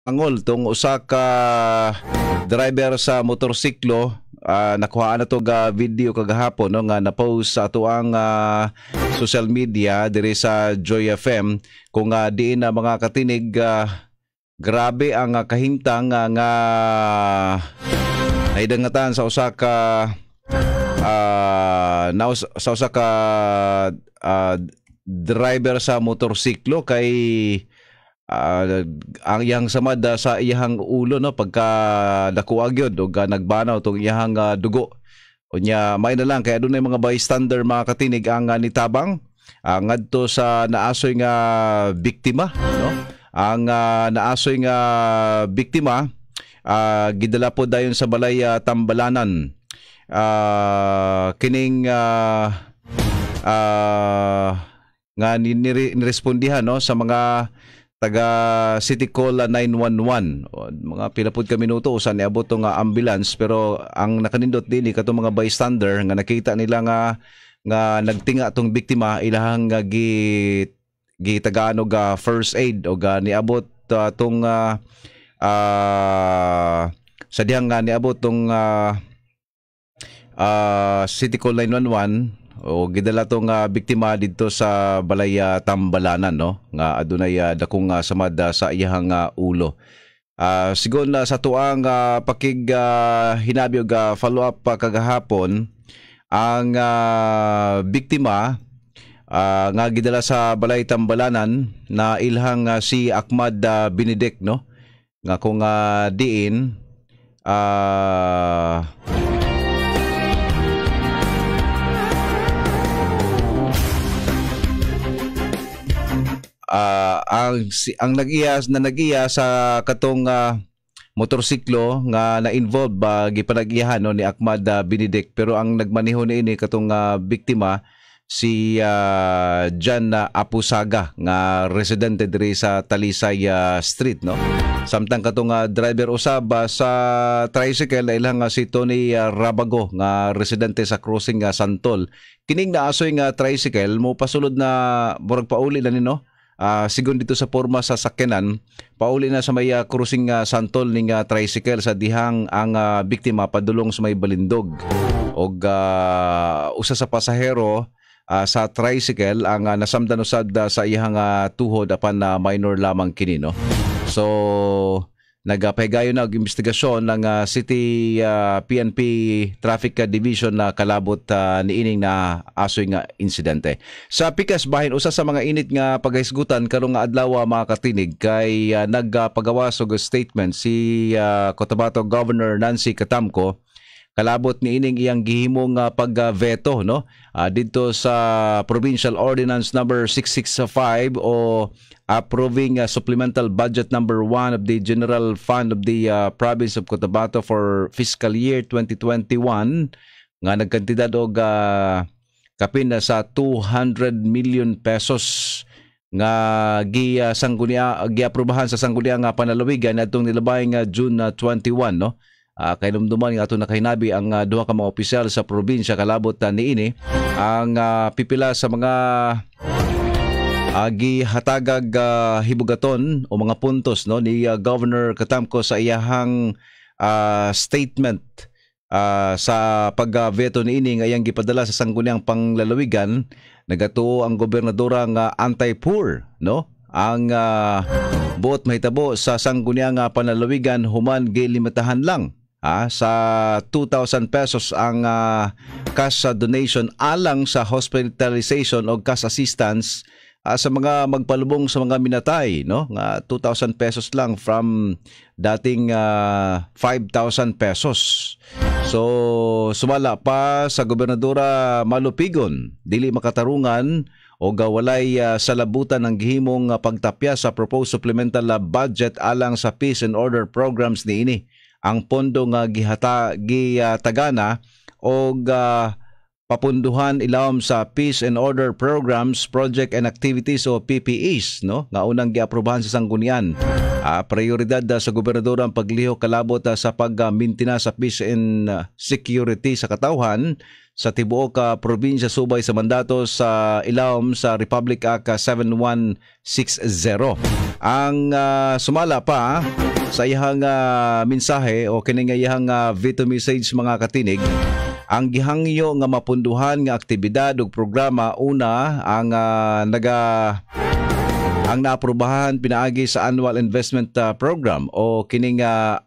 Angol tong usa ka driver sa motorsiklo, nakuhaan na to ga video kagahapon no, nga na-post sa ato ang social media diri sa Joy FM kung diin na mga katinig, grabe ang kahimtang nga naidangatan sa usa ka sa usa ka driver sa motorsiklo kay ang iyang samad sa iyang ulo no pagka nakuha gyud og nagbanaw tong iyang dugo. Unya may na lang kay adunay mga bystander mga katinig ang nitabang ngadto sa naasoy nga biktima no. Ang naasoy nga biktima gidala po dayon sa balay Tambalanan. Kining nga nirespondihan no sa mga taga City Call 911 mga pilapod ka minuto usan niabot tong ambulance, pero ang nakanindot dinhi katong mga bystander nga nakita nila nga nagtinga tong biktima ilahang gitagaan og first aid og niabot tong sa dihang niabot tong City Call 911 o gidala tong biktima dito sa balay Tambalanan no nga adunay dakong samad sa iyang ulo. Sigon sa tuang pakig hinabi og follow up kagahapon ang biktima nga gidala sa balay Tambalanan na ilhang si Ahmad Benedict no nga kung diin ang nag-iya sa katong motorsiklo nga na-involve gipanag-iyahan no, ni Ahmad Benedict, pero ang nagmaneho niini katong biktima si Jan Apusaga nga residente diri sa Talisay Street no. Samtang katong driver usab sa tricycle na ilang si Tony Rabago nga residente sa Crossing Santol. Kining naasoy nga tricycle mo pasulod na murag pauli na nino. Sigon dito sa porma sa sakyanan, pauli na sa may Crossing Santol ning tricycle sa dihang ang biktima padulong sa may Balindog. Og usa sa pasahero sa tricycle ang nasamdan usad sa iyang tuhod apan minor lamang kini no. So nagapahigayon na og investigasyon ng City PNP Traffic Division na kalabot niining na asoy nga insidente. Sa pikas bahin usa sa mga init nga paghisgutan karong nga adlaw mga katinig kay nagpagawas og statement si Cotabato Governor Nancy Catamco kalabot niining iyang gihimong pag-veto no dito sa Provincial Ordinance number 665 o approving supplemental budget number 1 of the General Fund of the Province of Cotabato for fiscal year 2021 nga nagkantidad og kapin na sa 200 million pesos nga giaprubahan sa sangguniang panalawigan atong nilabay nga June 21 no. Kay lumduman nga ato nakahinabi ang duha ka mga opisyal sa probinsya kalabot niini ang pipila sa mga gihatagag hibugaton o mga puntos no ni Governor Catamco sa iyahang statement sa pag-veto niini nga iyang gipadala sa sangguniang panglalawigan. Nagatuo ang gobernadora nga anti-poor no ang buot mahitabo sa sangguniang panlalawigan human gilimitahan lang sa 2,000 pesos ang cash donation alang sa hospitalization o cash assistance sa mga magpalubong sa mga minatay no nga 2,000 pesos lang from dating 5,000 pesos. So sumala pa sa gobernadora malupigon dili makatarungan o walay salabutan ng gihimong pagtapya sa proposed supplemental budget alang sa peace and order programs niini. Ang pondo nga gitagana og papunduhan ilawom sa Peace and Order Programs, Project and Activities o PPEs no nga unang giaprubahan sa sanggunian. Prioridad sa gobernador ang pagliho kalabot sa pagmintina sa peace and security sa katawhan sa tibuok probinsya subay sa mandato sa ilawom sa Republic Act 7160. Ang sumala pa sa iyang mensahe o kining iyang veto message mga katinig, ang gihangyo nga mapunduhan nga aktibidad ug programa una ang ang naaprubahan pinaagi sa Annual Investment Program o kining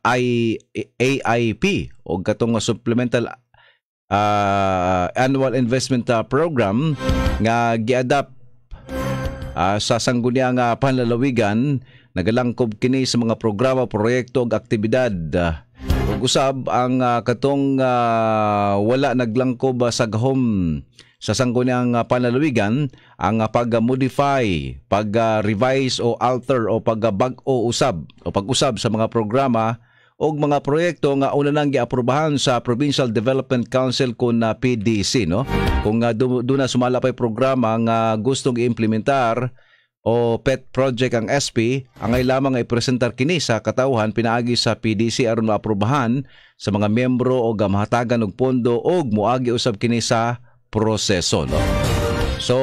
AIP o katong supplemental Annual Investment Program nga giadapt sa sangguniang panlalawigan. Nagalangkob kini sa mga programa, proyekto ug aktibidad. Ug usab ang katong wala naglangkob sa gahom sa sangguniang panlalawigan, ang pag-modify, pag-revise o alter o pag-bag-o usab o pag-usab sa mga programa o mga proyekto nga una nang giaprubahan sa Provincial Development Council kun PDC, no? Kung doon na sumala pa'y programa nga gustong i-implementar o pet project ang SP, ang ay lamang ay presentar kini sa katawhan pinaagi sa PDC aron maaprubahan sa mga miyembro o mahatagan og pondo o muagi usab kini sa proseso, no? So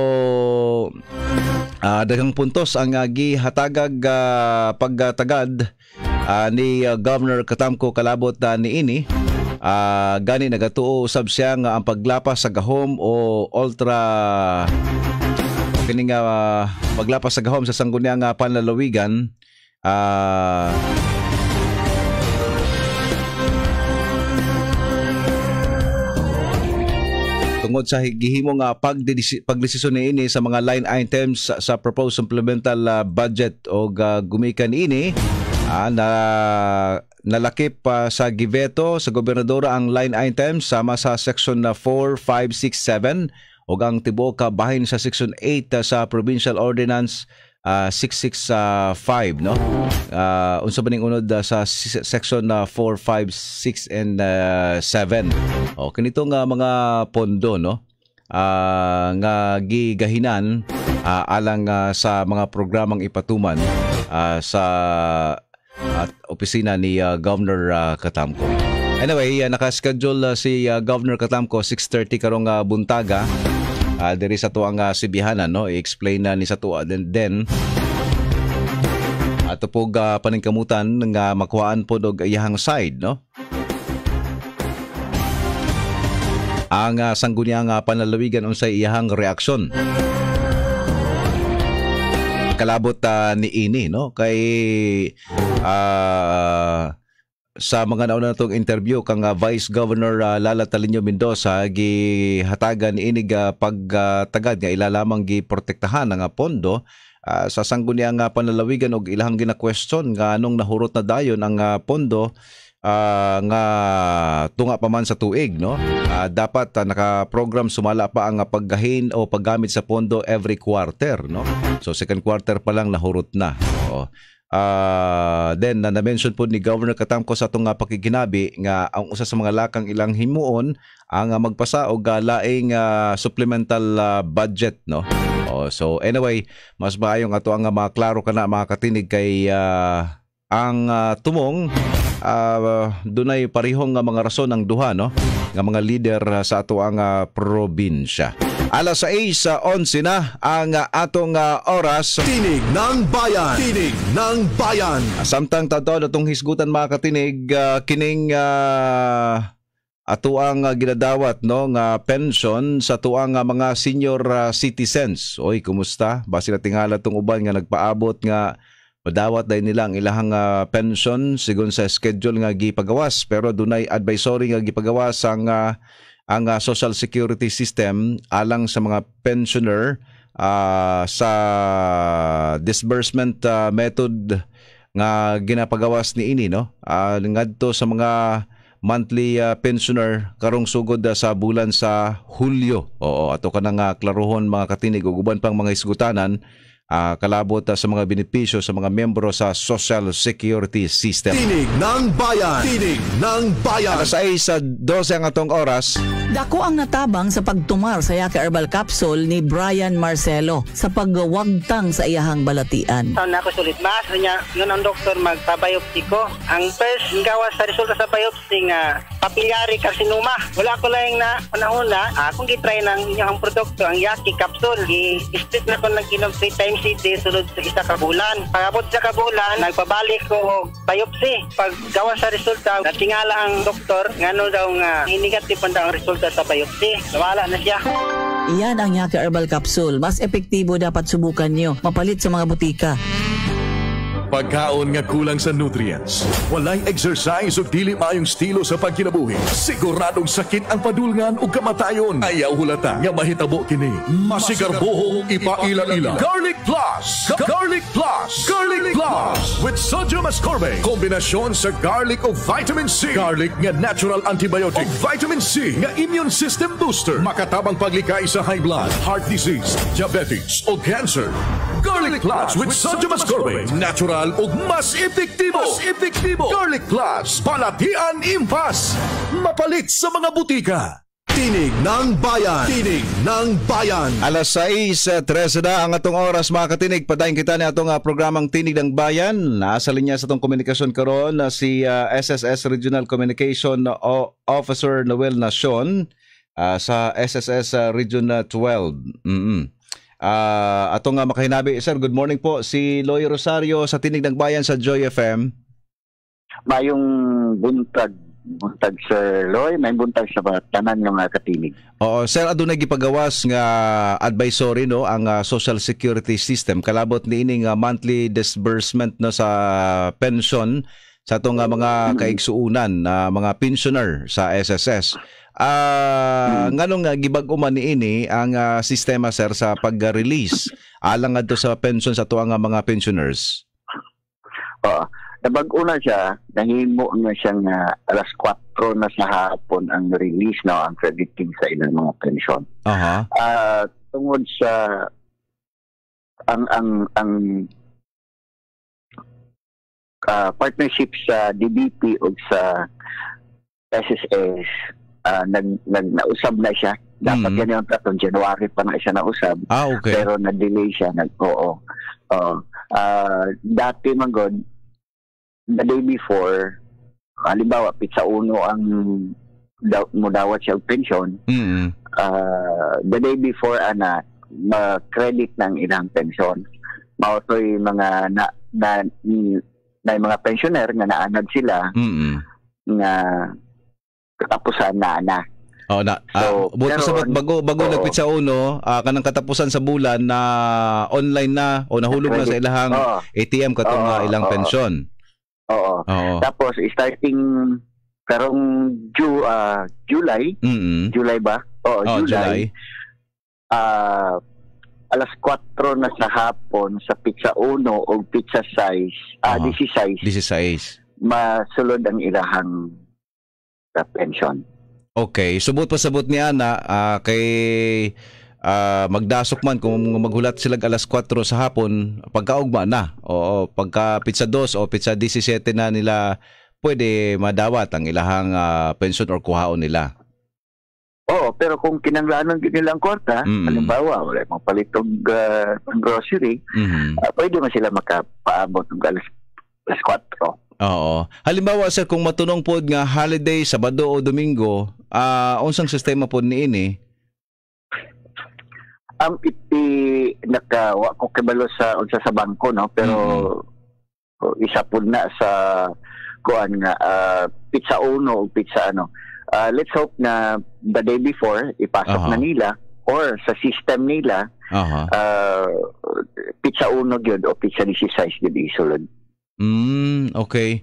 daghang puntos ang gihatagag pagtagad ni Governor Katamko kalabot niini. Gani nagatuo usab siya nga ang paglapas sa gahom o ultra kining paglapas sa gahom sa sangguniang panlalawigan tungod sa gihimong pagdesisyon niini sa mga line items sa proposed supplemental budget o gumikan ini na nalakip sa giveto sa gobernadora ang line items sama sa section 4, 5, 6, 7 o ang tibuok bahin sa section 8 sa provincial ordinance 665, no? Unsa ba ning unod sa section 4, 5, 6 and 7. O kanito nga mga pondo, no? Nga gigahinan alang sa mga programang ipatuman sa opisina ni Governor Katamko. Anyway, nakaschedule si Governor Katamko 6:30 karong buntaga diri sa tuang sibihanan, no? I-explain na ni sa tuwa then ato pog paningkamutan nga makuhaan pod og iyahang side, no? Ang sangguniang panlalawigan unsay iyahang reaksyon kalabot ni ini, no? Kay sa mga nauna natong interview kang Vice Governor Lala Talinio Mendoza, gihatagan ni inig pagtagad nga ilalamang giprotektahan ang pondo sa sangguniang panlalawigan og ilahang gina-question nga anong nahurot na dayon ang pondo nga tunga pa man sa tuig, no? Dapat naka-program sumala pa ang paggahin o paggamit sa pondo every quarter, no? So second quarter pa lang nahurot na. Oo. Then na-mention po ni Governor Katamko sa itong pakikinabi nga ang usa sa mga lakang ilang himuon ang magpasa og laing supplemental budget, no? So anyway, mas maayong ato ang maklaro kana mga katinig kay ang tumong dunay parihong mga rason ang duha, no? Nga mga leader sa ato ang probinsya. Alas 6:11 na ang atong oras. Tinig ng Bayan! Tinig ng Bayan! Samtang tato natong hisgutan mga katinig, kining ato ang ginadawat, no, nga pension sa tuang mga senior citizens. Oy, kumusta? Basi na tingala tong uban nga nagpaabot nga madawat dahil nila ang ilahang pension sigon sa schedule nga gipagawas, pero dunay advisory nga gipagawas ang Social Security System alang sa mga pensioner sa disbursement method nga ginapagawas ni ini, no? Ngadto sa mga monthly pensioner karong sugod sa bulan sa Hulyo. Oo, ato kanang klaruhon mga katinig ug uban pang mga isgutanan kalabot sa mga benepisyo sa mga miyembro sa Social Security System. Tinig ng Bayan! Tinig ng Bayan! Alas 6:12 ang atong oras. Dako ang natabang sa pagtumar sa Yaka Herbal Capsule ni Brian Marcelo sa pagwagtang sa iyahang balatian. Saan ako sulit mas niya ngon ang doktor magpa-biopsy ko. Ang first gawa sa resulta sa biopsy nga papillary carcinoma. Wala ko lang na panahon na akong gitry ng inyong produkto ang Yaki Capsule. I-split na ko nag-inom 3 times a day sulod sa isa ka bulan. Pagabot sa kabulan, nagpabalik ko biopsy. Pag gawa sa resulta, natingala ang doktor ngano daw nga negative pa daw ang resulta sa biopsy. Nawala na siya. Iyan ang Yaka Herbal Capsule. Mas epektibo dapat subukan nyo. Mapalit sa mga butika. Pagkaon nga kulang sa nutrients, walay exercise o dili maayong estilo sa pagkinabuhi, siguradong sakit ang padulngan o kamatayon. Ayaw hulata nga mahitabo kini. Masigarbohong ipaila-ila. Garlic Plus! Garlic Plus! Garlic Plus! With sodium ascorbate. Kombinasyon sa garlic o vitamin C. Garlic nga natural antibiotic. O vitamin C nga immune system booster. Makatabang paglikay sa high blood, heart disease, diabetes o cancer. Garlic Plus with sodium ascorbate. Natural o mas epektibo. Mas epektibo. Garlic Plus. Balatian Impas. Mapalit sa mga butika. Tinig ng Bayan. Tinig ng Bayan. Alas 6:13 na ang atong oras mga katinig. Padayon kita ni atong programang Tinig ng Bayan. Nasa linya sa atong komunikasyon karon na si SSS Regional Communication Officer Noel Nacion sa SSS Region 12. Atong makahinabi, sir, good morning po. Si Loy Rosario sa Tinig ng Bayan sa Joy FM. Mayong buntag Sir Loy, may buntag sa tanan ng mga katinig. Oo, sir, adunay gipagawas nga advisory no ang Social Security System kalabot niining monthly disbursement no sa pension sa atong mga kaigsuunan na mga pensioner sa SSS. Nganong gibag-uman niini ang sistema, sir, sa pag-release alang adto sa pension sa tuang mga pensioners? Oo. Nabag-una siya, nahimo nga siyang alas 4 na sa hapon ang release na ang crediting sa ilang mga pensyon. Tungod sa ang partnership sa DBP o sa SSS, nausab na siya. Dapat yan yung tatong January pa na siya nausab. Okay. Pero na-delay siya. Dati man god, the day before, halimbawa, pizza uno ang mudawat siya og pensyon. The day before, ma-credit ng ilang pensyon. Mautoy mga mga pensioner nga naanad sila nga katapusan na. So, buto sabot bago nagpitsa uno, kanang katapusan sa bulan na online na o nahulog na sa ilahang ATM katong ilang pensyon. Oo. Tapos starting karong July, July ba? July. Alas 4 na sa hapon sa pizza uno o pizza size, 16 masulod ang ilahang pension. Okay, subot pasabot ni Ana kay magdasok man kung maghulat sila alas 4 sa hapon, pagkaugma na. O pagka pizza 2 o pizza 17 na nila pwede madawat ang ilahang pension or kuhaon nila. Oo, pero kung kinanglanon nilang kwarta, halimbawa, wala mong palitog grocery, pwede man sila makapaabot ng alas 4. Oo. Halimbawa, sir, kung matunong po nga holiday, Sabado o Domingo, unsang sistema po niini? Nakawa ko kabalo sa bangko, no? Pero isa po na sa kuan nga pizza uno o pizza ano. Let's hope na the day before ipasok na nila or sa system nila pizza uno gyud o pizza 16 gyud isulod. Okay.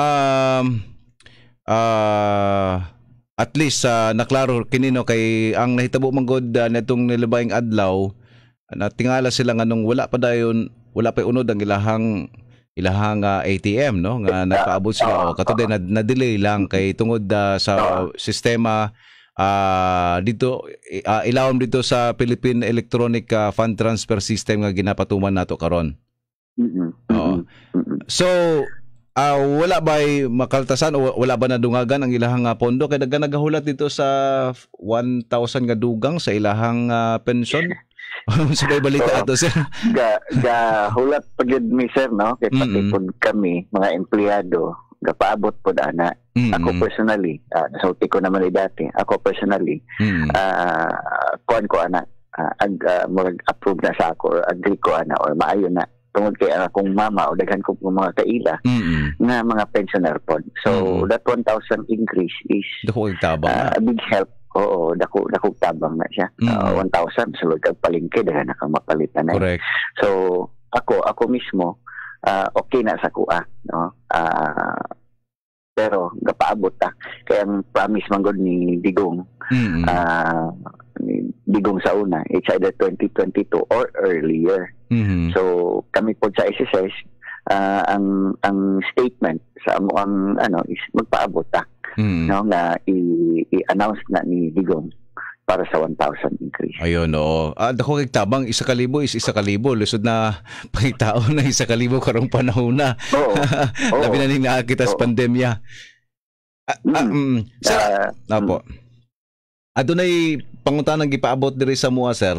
At least naklaro kinino kay ang nahitabo man god netong nilabayng adlaw natingala sila nganong wala pa unod ang ilahang ATM no nga nakaabot sila katuday na delay lang kay tungod sa sistema dito ilawom dito sa Philippine Electronic Fund Transfer System nga ginapatuman nato karon. So wala ba makaltasan o wala ba nadungagan ang ilahang pondo kay daghan nagahulat dito sa 1,000 nga dugang sa ilahang pensyon? Sa may balita ato sir. Hulat pagid mi sir no kay pati pud kami mga empleyado gapaabot pud ana. Ako personally, nasulti ko naman dati. Ako personally, kuan ko ana approve na sa ako or agree ko ana or maayo na tungod kay akong mama o daghan ko mga kaila nga mga pensioner pod. So that 1,000 increase is a big help. Oo, dako tabang na siya. 1,000 sulod kag palengke daghan na kang mapalitan na. Correct. So ako mismo okay na sa kuha no. Pero gapaabot ta kay ang promise man gud ni Digong Digong sa una, it's either 2022 or earlier. So kami po sa SSS ang statement sa ang is magpaabot ta no nga i-announce na ni Digong para sa 1,000 increase. Ayun, oo. Dako kay tabang 1,000 is 1,000 lisod na pangitaon na 1,000 karong panahon na. Oo. Labi na ning nakakita sa pandemya. Apo. Adunay panguntanang gipaabot diri sa mua sir.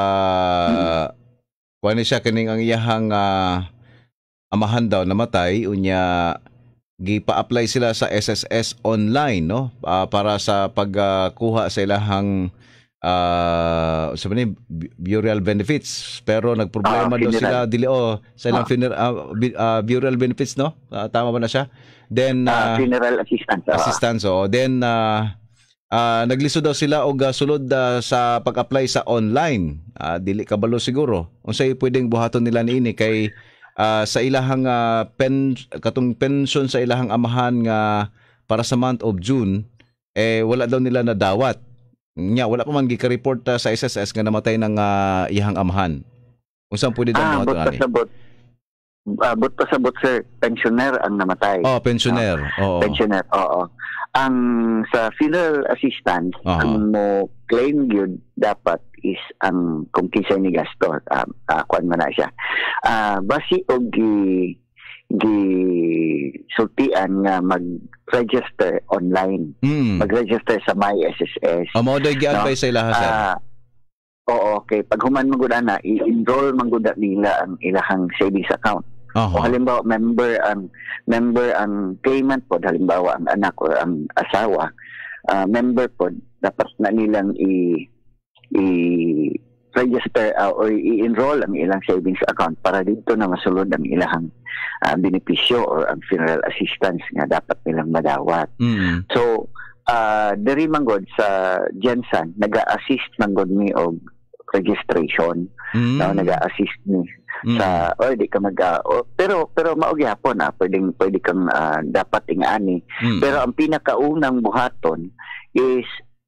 Kuan siya kining ang iyahang amahan daw namatay unya gipa-apply sila sa SSS online no para sa pagkuha sa ilahang sabi burial benefits pero nagproblema daw sila dili sa ilang burial benefits no tama ba na siya then funeral assistance then naglisod daw sila og sulod sa pag-apply sa online dili kabalo siguro unsay pwedeng buhaton nila niini kay sa ilahang katong pension sa ilahang amahan nga para sa month of June wala daw nila nadawat nya wala pa man gi-report sa SSS nga namatay ng iyang amahan unsa pwede daw buhaton ani but pasabot sir pensioner ang namatay pensioner pensioner ang sa funeral assistance ang mo claim yun dapat is ang kung kisay ni gasto kuan man na siya basi og sultian nga mag-register online mag-register sa My SSS mao day gi-advise sa ilaha sir okay pag human mo gud na i-enroll man gud nila ang ilahang savings account. O halimbawa member ang claimant po halimbawa ang anak o ang asawa member po dapat na nilang i-register or i-enroll ang ilang savings account para dito na masulod ang ilang benepisyo or ang funeral assistance nga dapat nilang madawat. So diri manggod sa Jensen naga-assist manggod mi og registration naga-assist ni sa di ka pero mao gyapon pwede kang dapat ingani pero ang pinakaunang buhaton is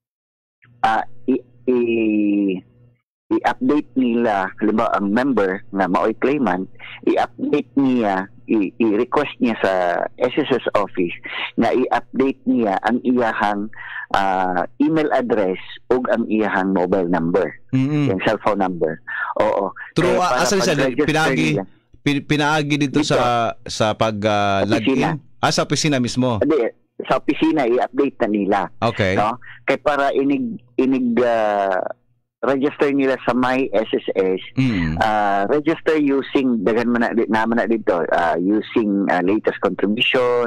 i-update nila halimbawa ang member na maoy claimant i-update niya i-request niya sa SSS office na i-update niya ang iyahang email address ug ang iyahang mobile number yung cellphone number true asa siya pinaagi dito sa pag login sa opisina mismo sa opisina i-update na nila no kay para inig register nila sa My SSS register using daghan man na dito using latest contribution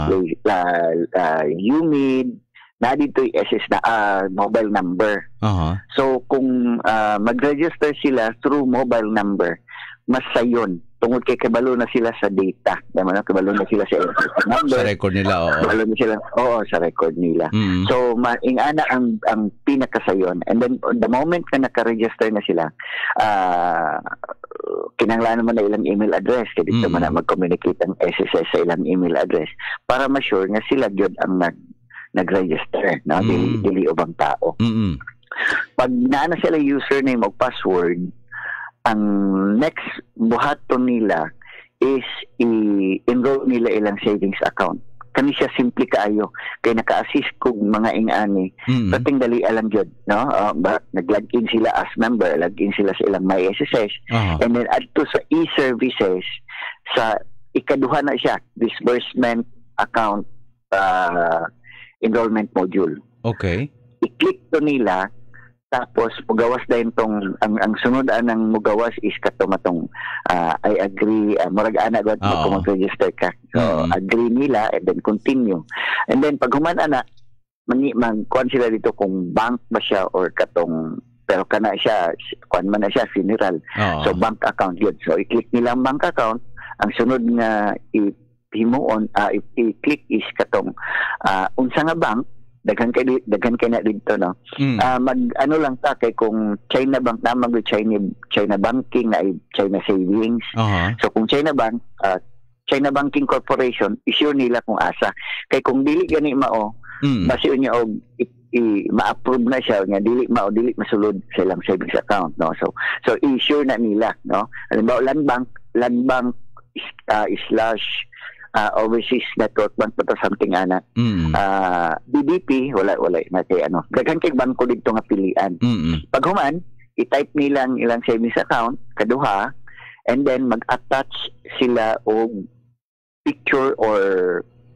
UMID na dito SS na mobile number so kung mag-register sila through mobile number mas sayon tungod kay kabalo na sila sa data kabalo na sila sa number sa record nila kabalo na sila sa record nila so ingana ang pinakasayon and then the moment na naka-register na sila kinahanglan naman na ilang email address kaya dito man na mag-communicate ang SSS sa ilang email address para ma-sure nga sila gyud ang nag-register dili ubang tao pag naana sila username o password ang next buhaton nila is i-enroll nila ilang savings account. Kani siya simple kaayo kay naka-assist kog mga ingani. Pating dali alam gyud, no? Nag-login sila as member, login sila sa ilang My SSS and then add to sa e-services sa ikaduha na siya, disbursement account enrollment module. Okay. I-click to nila, tapos mugawas dahil tong ang sunod anang mugawas is katumatong I agree, murag ana god kung mag-register ka. So agree nila and then continue. And then pag human ana magkuan sila dito kung bank ba siya or katong, pero kana siya kuan man na siya funeral. So bank account yun. So i-click nila ang bank account. Ang sunod nga himuon i-click is katong unsa nga bank, daghan kay na dito, no. Mag ano lang ta kay kung China Bank na mag China Banking na China Savings. So kung China Bank, China Banking Corporation, isure nila kung asa. Kay kung dili gani mao, basi niya og ma-approve na siya nga dili masulod sa ilang savings account, no. So i-sure na nila, no. Halimbawa land bank slash overseas network bank pa something ana. BDP wala na kay ano. Daghan kay bangko dito nga pilian. Pag human i-type nila ilang savings account kaduha, and then mag-attach sila og picture or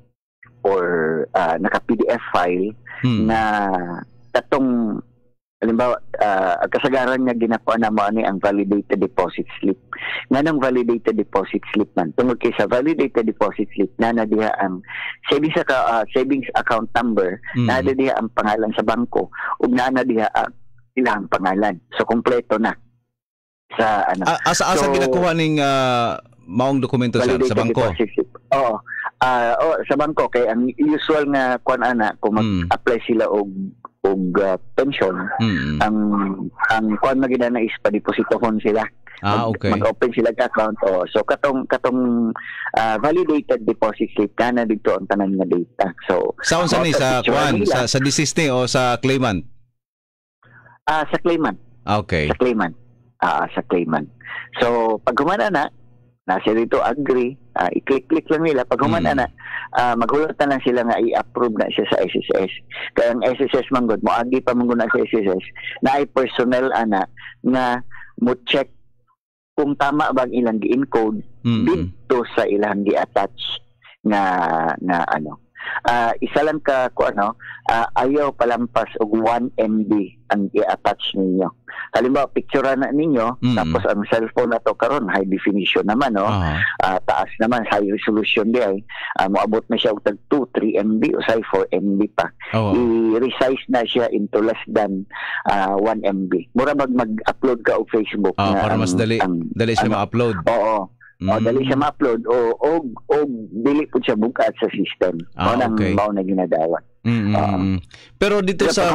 naka PDF file na katong halimbawa ang kasagaran nga ginakuha na mo ani ang validated deposit slip. Nganong validated deposit slip man tungod kay sa validated deposit slip na diha ang savings account number, na diha ang pangalan sa bangko ug na diha ang ilang pangalan. So kompleto na sa ano. Asa ginakuha ning maong dokumento sa bangko? Oo. Sa bangko kay ang usual nga kuan ana kung mag-apply sila og pension, ang kuan na ginana is pa-depositohon sila. Okay. Mag-open sila ka account. So katong validated deposit slip na dito ang tanan nga data. So saan ni sa kuan sa deceased o sa claimant? Sa claimant. Okay. Sa claimant. Sa claimant. So pag humana na nasa dito agree, i-click lang nila. Pag humana na, maghulatan lang sila nga i-approve na siya sa SSS. Kaya ang SSS manggod, moagi pa manggod na sa SSS, na ay personnel ana nga mo check kung tama bang ilang gi-encode dito sa ilang gi-attach na ano. Isa lang ka ayaw palampas og 1 MB ang i-attach ninyo. Halimbawa picture na ninyo, tapos ang cellphone na to karon high definition naman, no. Taas naman, high resolution di ay moabot na siya og tag 2-3 MB o say 4 MB pa. I-resize na siya into less than 1 MB. Mura mag-upload ka og Facebook na para mas dali siya ma-upload. Oo. Dali siya ma-upload o dili po siya bukat sa system. Mao na ginadawat. Pero dito sa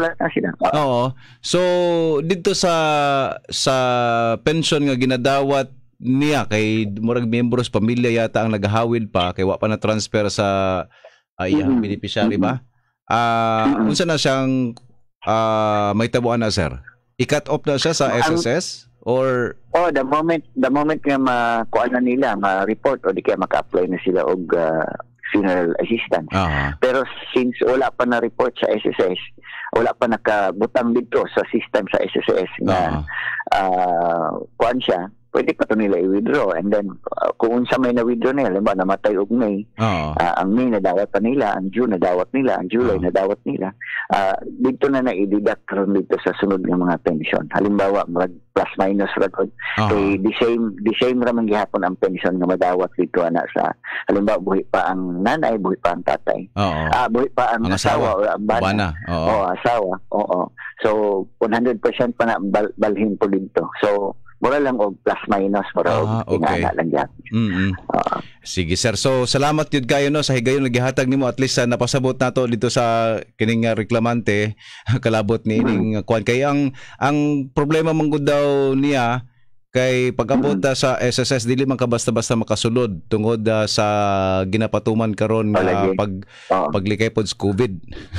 so dito sa pension nga ginadawat niya kay murag membros pamilya yata ang naghahawid pa kay wa pa na transfer sa iyang beneficiary ba? Unsa na siyang may tabuan na, sir? I-cut off na siya sa SSS? Or the moment nga makuha na nila, ma-report o di kaya maka-apply na sila og funeral assistance. Pero since wala pa na report sa SSS, wala pa nakabutang dito sa system sa SSS na kuan siya, pwede pa to nila i-withdraw. And then kung unsa may na-withdraw nila, halimbawa namatay og May, ang May nadawat pa nila, ang June nadawat nila, ang July nadawat nila, dito na i-deduct karon dito sa sunod ng mga pension. Halimbawa plus minus record kay the same ra man gihapon ang pension nga madawat dito ana sa halimbawa buhi pa ang nanay, buhi pa ang tatay, buhi pa ang asawa o ang bana. Asawa. So 100% pa na balhin po dito. So mura lang og plus minus mura okay. lang yan. Sige sir. So salamat yun kayo no sa higayon naghihatag nimo at least napasabot nato dito sa kining reklamante kalabot ni ining kuan kay ang problema man gud daw niya kay pag-abot sa SSS dili man ka basta-basta makasulod tungod sa ginapatuman karon nga paglikay pod sa COVID.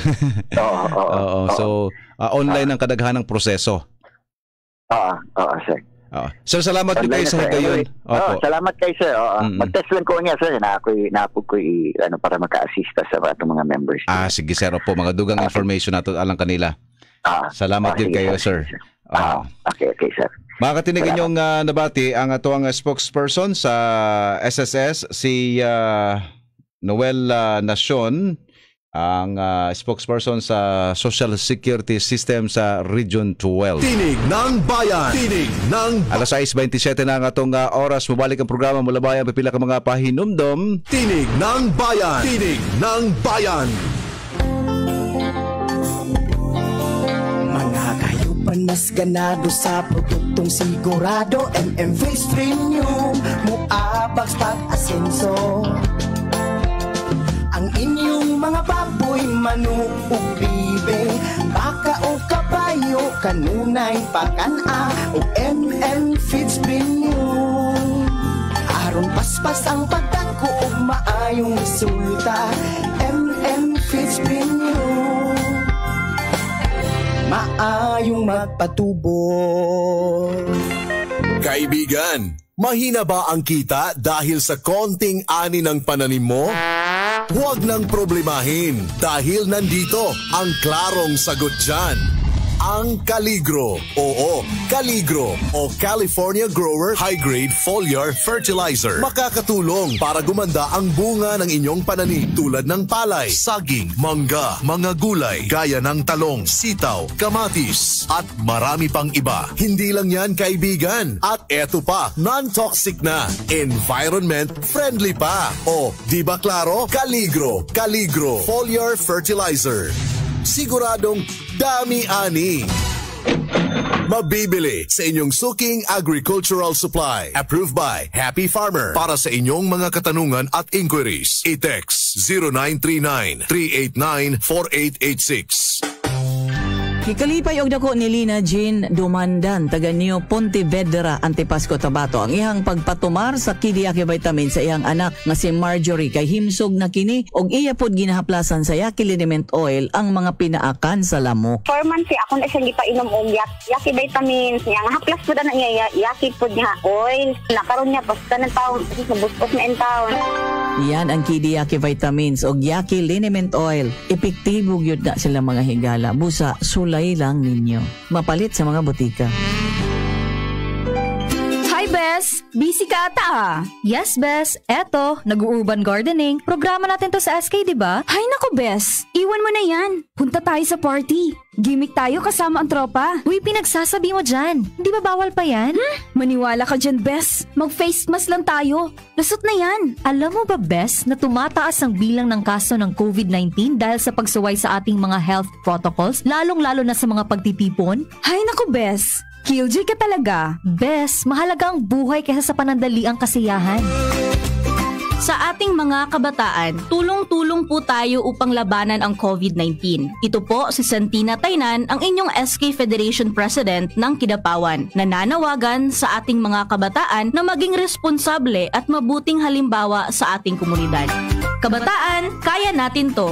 So online ang kadaghanang proseso. Sir. Sir, salamat din kayo sa higayon. Salamat kayo, sir. Mag-test lang ko niya, sir. Naapog ko para maka-assist sa atong mga members. Sige, sir. Opo, mga dugang information nato alang kanila. Salamat din kayo, sir. Okay, sir. Makakatinig inyong nabati ang atuang spokesperson sa SSS, si Noel Nacion, ang spokesperson sa Social Security System sa Region 12. Tinig ng Bayan. Tinig ng Alas 6:27 na ang atong oras. Mabalik ang programa mula bayan. Pipila ka mga pahinumdom. Tinig ng Bayan. Tinig ng Bayan. Mga kayupan mas ganado sa produktong sigurado. MMV's Premium Muabags pag-asenso. Ang inyong mga baboy, manok o bibe, baka o kabayo, kanunay pakana o MN Feeds Premium. Aron paspas ang pagdako o maayong resulta, MN Feeds Premium. Maayong magpatubo. Kaibigan, mahina ba ang kita dahil sa konting ani ng pananim mo? Huwag nang problemahin dahil nandito ang klarong sagot dyan. Ang Caligro. Oo, Caligro o California Grower High Grade Foliar Fertilizer. Makakatulong para gumanda ang bunga ng inyong pananim tulad ng palay, saging, mangga, mga gulay, gaya ng talong, sitaw, kamatis, at marami pang iba. Hindi lang yan, kaibigan. At eto pa, non-toxic na, environment friendly pa. O, di ba klaro? Caligro Foliar Fertilizer. Siguradong dami-ani. Mabibili sa inyong suking agricultural supply. Approved by Happy Farmer. Para sa inyong mga katanungan at inquiries, i-text 0939-389-4886. Kikalipay og dako ni Lina Jean Dumandan, taga Neo Pontevedra, Antipasco, Tabato, ang ihang pagpatumar sa Kidiyaki vitamin sa iyang anak nga si Marjorie kay himsog na kini og iya pod ginahaplasan sa Yaki Liniment Oil ang mga pinaakan sa lamok. 4 months ako na siyang gipainom og Yaki vitamins niya nga haplas pod na niya Yaki pod niya oil nakaron niya basta ng taon sa buskos na taon. Yan ang Kidiyaki vitamins og Yaki Liniment Oil. Epektibo gyud na sila mga higala. Busa sulay lang ninyo. Mapalit sa mga butika. Hi, Bes! Busy ka ata ah. Yes, Bes. Eto, nag-urban gardening. Programa natin to sa SK, di ba? Hay nako, Bes. Iwan mo na yan. Punta tayo sa party. Gimmick tayo kasama ang tropa. Uy, pinagsasabi mo dyan. Di ba bawal pa yan? Maniwala ka dyan, Bes. Mag-face mask lang tayo. Lasot na yan. Alam mo ba, Bes, na tumataas ang bilang ng kaso ng COVID-19 dahil sa pagsuway sa ating mga health protocols, lalong-lalo na sa mga pagtitipon? Hay nako, Bes. Killjoy ka talaga. Bes, mahalaga ang buhay kaysa sa panandaliang kasiyahan. Sa ating mga kabataan, tulong-tulong po tayo upang labanan ang COVID-19. Ito po si Santina Taynan, ang inyong SK Federation President ng Kidapawan, nananawagan sa ating mga kabataan na maging responsable at mabuting halimbawa sa ating komunidad. Kabataan, kaya natin to!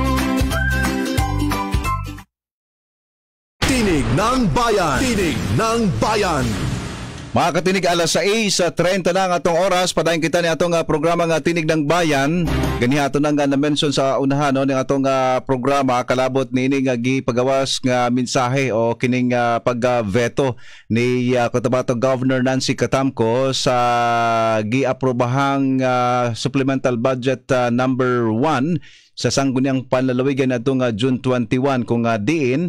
Tinig ng Bayan. Tinig ng Bayan. Mga katinig, alas 6:30 na ang atong oras. Padayon kita ni atong programa nga Tinig ng Bayan. Ganiha ato nang na-mention sa unahan ng atong programa, kalabot niini nga gipagawas nga mensahe o kining pag-veto ni Cotabato Governor Nancy Catamco sa giaprobahang supplemental budget number 1 sa sangguniang panlalawigan atong June 21 kung diin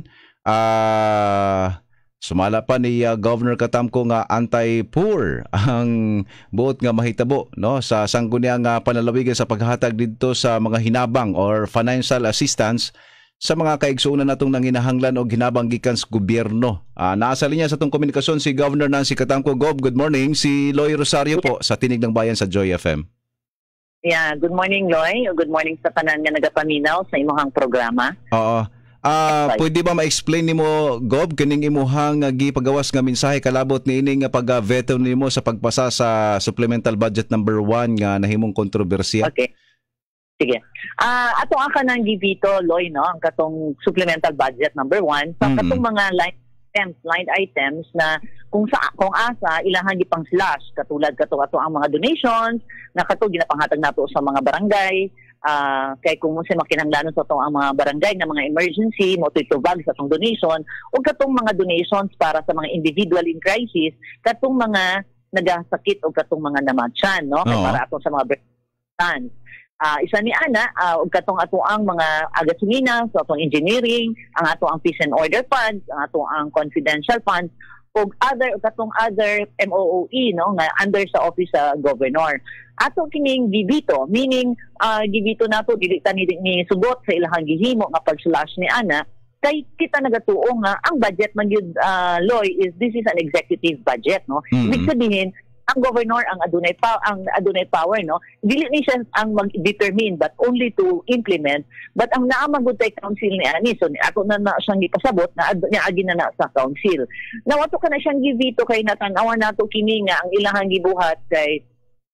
sumala pa ni Governor Catamco nga anti-poor ang buot nga mahitabo no sa sangguniang panlalawigan sa paghatag didto sa mga hinabang or financial assistance sa mga kaigsuonan natong nanginahanglan og hinabang gikan sa gobyerno. Naasa linya sa tong komunikasyon si Governor Nancy Catamco. Gob, good morning. Si Loy Rosario po sa Tinig ng Bayan sa Joy FM. Yeah, good morning Loy. Good morning sa tanan nga nagapaminaw sa imong programa. Oo. Pwede ba ma-explain nimo, Gob, kining imuhang gipagawas nga mensahe kalabot niini nga pag-veto nimo sa pagpasa sa supplemental budget number 1 nga nahimong kontrobersiya? Okay. Sige. Ato ang kanang gibito, Loy, no, ang katong supplemental budget number 1 sa katong mga line items na kung asa ilang gipang slash katulad kato ang mga donations na kato ginapanghatag nato sa mga barangay, kay kung sa makinahanglanon sa itong ang mga barangay na mga emergency, mo itubag sa itong donation, o katong mga donations para sa mga individual in crisis, katong mga nagasakit o katong mga namatyan, no? Kaya para ato sa mga birthdays. Isa ni Ana, o katong ato ang mga gasolina, so atong engineering, ang ato ang peace and order funds, ang ato ang confidential funds, o katong other MOOE, no, nga under sa office sa governor. Ato kining gibito, meaning gibito nato dili ta ni sugot sa ilahang gihimo nga pag-slash ni Ana, kay kita nagatuo nga ang budget man yun, Loy, is this is an executive budget, no? Ibig sabihin, ang governor ang adunay power, no, dili ni siya ang mag-determine but only to implement, but ang naamagod tay council ni ani, so ako na siyang gipasabot na agi na sa council. Now ato ka na siyang givito kay natanawan nato kini nga ang ilahang gibuhat kay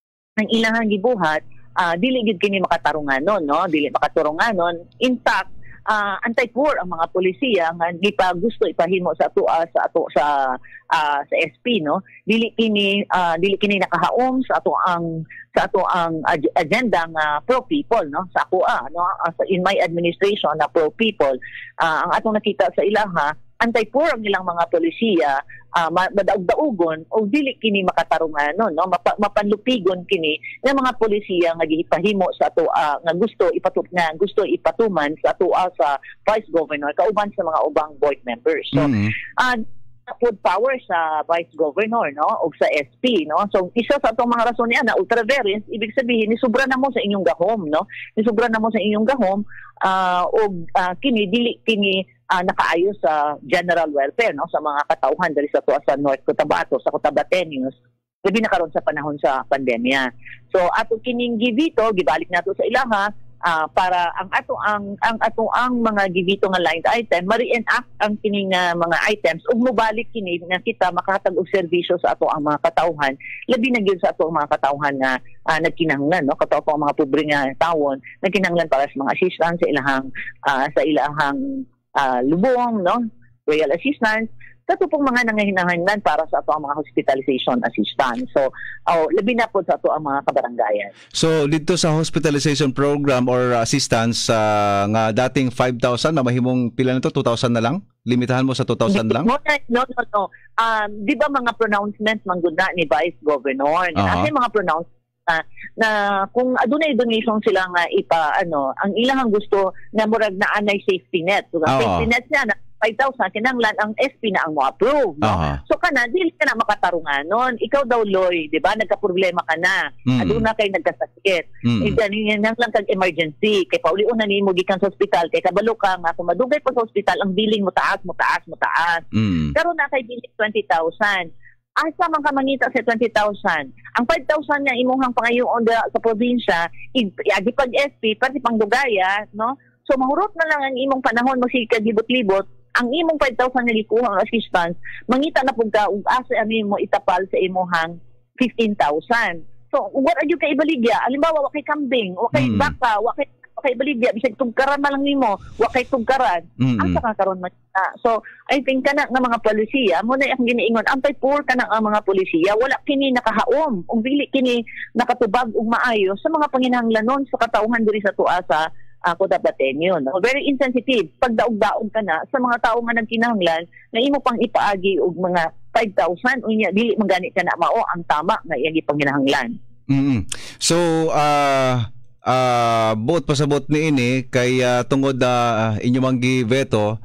dili gid kini makatarunganon, no, dili makatarunganon. In fact, anti-poor ang mga polisiya nga di pa gusto ipahimo sa SP, no, dili kini nakahaom sa ato ang agenda nga pro people, no, sa ako no, in my administration na pro people. Ang atong nakita sa ilaha, anti-poor ang ilang mga polisiya, madaog-daugon o dili kini makatarungan, no, mapanlupigon kini ng mga polisiya nga gihipahimo sa ato nga gusto ipatuman sa ato sa vice governor kauban sa mga ubang board members. So put power sa vice governor, no, o sa SP, no. So isa sa atong mga rason niya na ultra variance, ibig sabihin ni sobra na mo sa inyong gahom, no, ni sobra na mo sa inyong gahom, o kini dili kini nakaayo sa general welfare, no, sa mga katauhan diri sa tuwa sa North Cotabato, sa Cotabateños, labi na karon sa panahon sa pandemya. So ato kining gibito, gibalik nato sa ilaha para ang mga gibito nga line item ma-reenact ang kining mga items ug mobalik kini nga kita makahatag og serbisyo sa ato ang mga katauhan, labi na gyud sa ato ang mga katauhan nga nagkinahanglan, no, katao ang mga pobre nga tawon nagkinahanglan para sa mga assistance sa ilahang lubong, no, royal assistance, kato pong mga nangahinahanglan para sa ato ang mga hospitalization assistance. So, labi na po sa ato ang mga kabarangayan. So, dito sa hospitalization program or assistance nga dating 5,000 na mahimong pila nito 2,000 na lang? Limitahan mo sa 2,000 lang? No. Di ba mga pronouncement mangguna ni Vice Governor? Kasi mga pronouncement na kung adunay donation sila nga ang ilang gusto na murag na anay safety net. So, safety net niya na 5,000 kinanglan ang SP na ang mo-approve, no? So kana dili ka na makatarunganon. Ikaw daw, Loy, di ba, nagka-problema ka na, aduna kay nagkasakit, ganyan lang kag emergency, kay paulion na nimo gikan sa ospital, kay kabalo ka nga kung madugay pa sa ospital ang billing mo taas. Karon na kay billing 20,000. Asa man ka mangita sa 20,000. Ang 5,000 nga imuhang pangayoon sa probinsya, agi pag SP pati pang dugaya, no? So mahurot na lang ang imong panahon magsikagibot-libot, ang imong 5,000 nga gikuhang assistance, mangita na pud ka ug asa mo itapal sa imong 15,000. So what are you kay ibaligya? Halimbawa wa kay kambing, wa kay baka, wa kay ibaligya, bisag tugkaran man lang nimo, wa kay tugkaran. Asa ka karon man. So I think kana nga mga polisiya mo na ang giniingon, anti-poor kana ang mga polisiya, wala kini nakahaom ug dili kini nakatubag og maayo sa mga panginahanglanon sa katauhan diri sa tuwa sa Cotabateño, no? Very insensitive. Pag daog-daog ka na sa mga tao nga nagkinahanglan na imo pang ipaagi og mga 5,000 unya dili magani ka na mao ang tama nga iyang ipanginahanglan. So buot pasabot ni ini kay tungod inyo mang giveto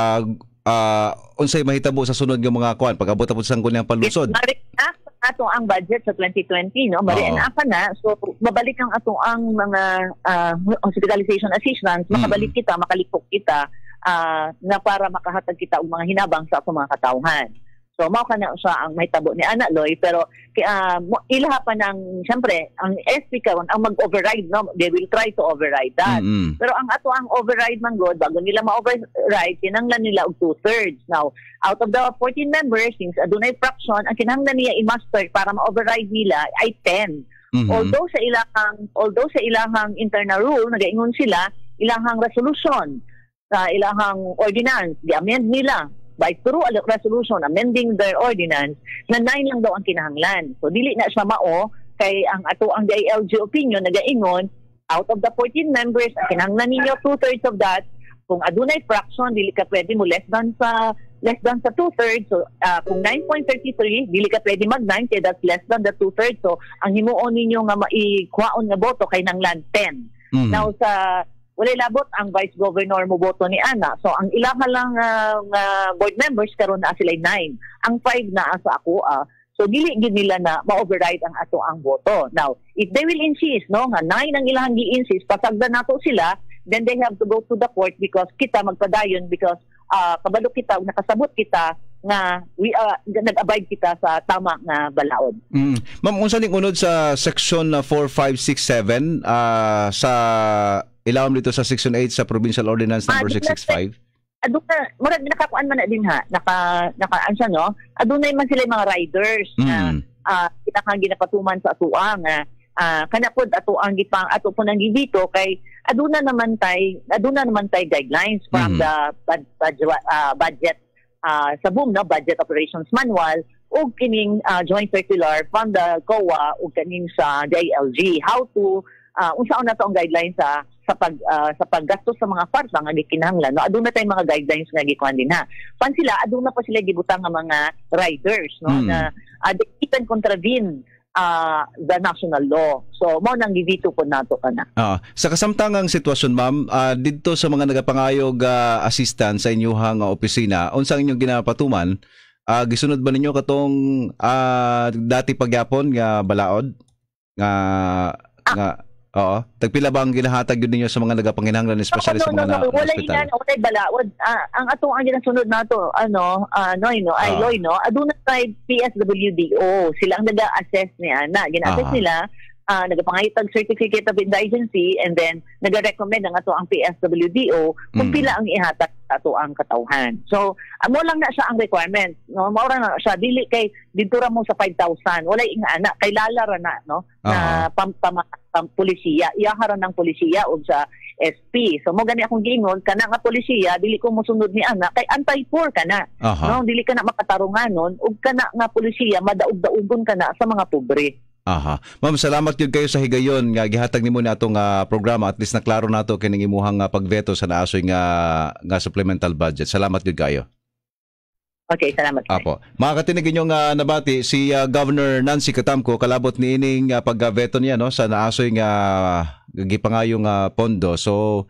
unsay mahitabo sa sunod nga mga kuan pag-abot po sa sangguniang panlusod. Ato ang budget sa 2020, no, marian-apa na, so babalik ang ato ang mga hospitalization assistance, makabalik kita, makalikok kita na para makahatag kita og mga hinabang sa ato mga katawhan. So mao kana siya ang mahitabo ni Ana, Loy, pero ilaha pa ng siyempre ang SP karon ang mag-override, no, they will try to override that. Pero ang ato ang override man god bago nila ma-override kinahanglan nila og 2/3. Now out of the 14 members, since adunay fraction, ang kinahanglan niya i-master para ma-override nila ay 10. Although sa ilahang internal rule nagaingon sila ilahang resolution sa ilahang ordinance, di-amend nila by through a resolution amending their ordinance na 9 lang daw ang kinahanglan. So dili na siya mao kay ang ato ang DILG opinion nagaingon out of the 14 members, kinahanglan ninyo 2/3 of that. Kung adunay fraction, dili ka pwede mo less than sa 2/3. So kung 9.33, dili ka pwede mag-9, kaya that's less than the 2/3. So ang himuon ninyo nga maikuhaon nga boto kay nanglan 10. Now sa walay labot ang vice governor mo boto ni Ana. So ang ilaha lang board members karon na sila 9. Ang 5 na sa ako so dili gid nila na ma-override ang ato ang boto. Now, if they will insist no nga 9 ang ilang gi-insist pasagdan nato sila, then they have to go to the court because kita magpadayon because kabalo kita nakasabot kita nga we nag-abide kita sa tama nga balaod. Ma'am, unsa ning unod sa section 4567 sa ilawom dito sa section 8 sa Provincial Ordinance number 665? Aduna murag nakakuan man na din ha naka no adunay man sila mga riders na kita ginapatuman sa atuang kanapod atuang gipang ato po nang gibito kay aduna naman tay guidelines from the budget sa boom no budget operations manual ug kining joint circular from the COA ug kaning sa DILG how to unsaon na to ang guidelines sa paggastos sa mga kwarta nga gikinahanglan no aduna tay mga guidelines nga gikuan din ha pan sila aduna pa sila gibutang nga mga riders no na they even contravene the national law so mo nang givito po nato kana sa kasamtangang sitwasyon ma'am didto sa mga nagapangayog assistant sa inyong opisina unsa inyong ginapatuman gisunod ba ninyo katong dati pagyapon nga balaod nga oo. Tagpila ba ang ginahatag yun ninyo sa mga nagapanginahanglan espesyally sa mga hospital? Wala balaod. Ang atong ang ginasunod nato Loy no. Aduna tay PSWDO. Sila ang naga-assess niya na gina-assess nila nagapangaytag certificate of indigency and then nagarecommend ang ato ang PSWDO kung pila ang ihatag sa ato ang katawhan. So amo lang na siya ang requirement no maura na siya dili kay dito ra mo sa 5,000 wala ingana kay lalara na no na pampulisya iyaharan ng pulisya og sa SP. So mo gani akong giingon kana nga pulisya dili ko mosunod ni ana kay anti-poor kana no dili kana makatarunganon ug kana nga pulisya madaog-daogon kana sa mga pobre. Ma'am, salamat yun kayo sa higayon nga gihatag nimo ni atong programa at least naklaro nato kining imuhang pagveto sa naasoy nga supplemental budget. Salamat yun kayo. Okay, salamat. Apo. Mga katinig inyong nabati si Governor Nancy Catamco kalabot ni ining pagveto niya no sa naasoy nga gipangayong pondo. So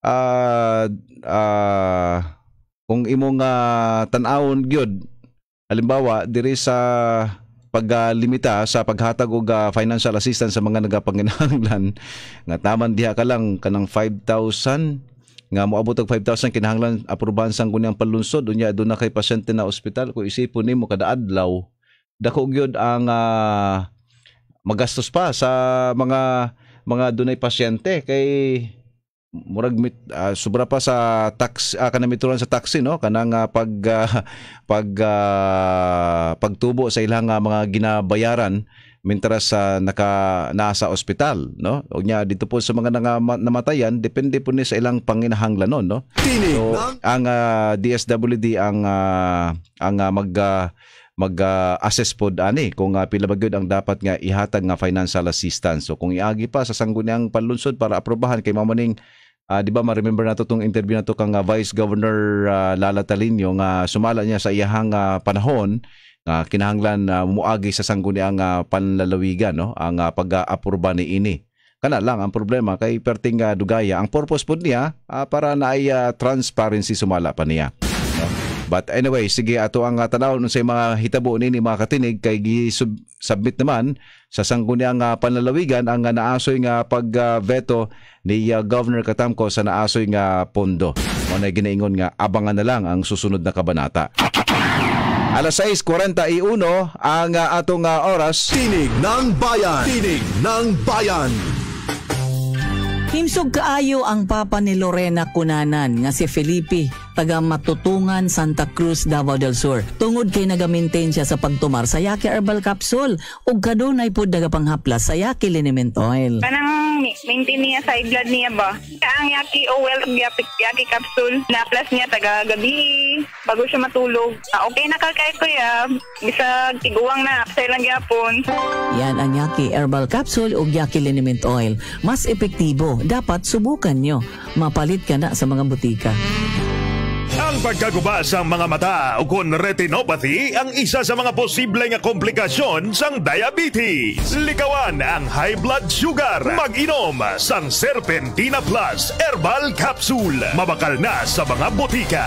kung imong tan-awon gyud halimbawa diri sa paglimita sa paghatag og financial assistance sa mga nagapanginahanglan nga taman diha ka lang kanang 5,000 nga moabot og 5,000 kinahanglan aprubahan sang kunyang panlunsod unya aduna kay pasyente na ospital kung isipon nimo kada adlaw dako gyud ang magastos pa sa mga dunay pasyente kay murag sobra pa sa tax kanamituran sa taxi no kanang pagtubo sa ilang mga ginabayaran mintras nasa ospital no unya dito po sa mga namatayan depende po ni sa ilang panginahanglanon no so ang DSWD ang mag-assess pod ani kung pila ba gyud ang dapat nga ihatag nga financial assistance. So kung iagi pa sa sangguniang panlunsod para aprobahan kay mamaning di ba ma-remember nato tong interview nato kang Vice Governor Lala Talinio nga sumala niya sa iyahang panahon nga kinahanglan muagi sa sangguniang panlalawigan no ang pag-aproba ni ini. Kana lang ang problema kay perting dugaya. Ang purpose pod niya para naay transparency sumala pa niya. But anyway, sige ato ang tanawon sa mga hitabo nini mga katinig kay gi-submit naman sa sangguniang panlalawigan ang naasoy nga pag-veto ni Governor Catamco sa naasoy nga pondo. Mao ginaingon nga abangan na lang ang susunod na kabanata. Alas 6:41 ang atong oras. Tinig ng Bayan. Tinig ng Bayan. Himsog kaayo ang papa ni Lorena Cunanan nga si Felipe, taga Matutungan, Santa Cruz, Davao del Sur. Tungod kay nagamintain siya sa pagtumar sa Yaki Herbal Capsule ug kadunay pud nagapanghaplas sa Yaki Liniment Oil. Kanang maintain niya sa blood niya ba? Ang Yaki Oil, Yaki Capsule, na-plus niya taga gabi bago siya matulog. Okay na kalkay ko ya, bisag tiguang na, sa ilang gyapon. Yan ang Yaki Herbal Capsule ug Yaki Liniment Oil. Mas epektibo, dapat subukan nyo. Mapalit ka na sa mga butika. Ang pagkaguba sa mga mata o kon retinopathy ang isa sa mga posibleng komplikasyon sang diabetes. Likawan ang high blood sugar. Mag-inom sang Serpentina Plus Herbal Capsule. Mabakal na sa mga butika.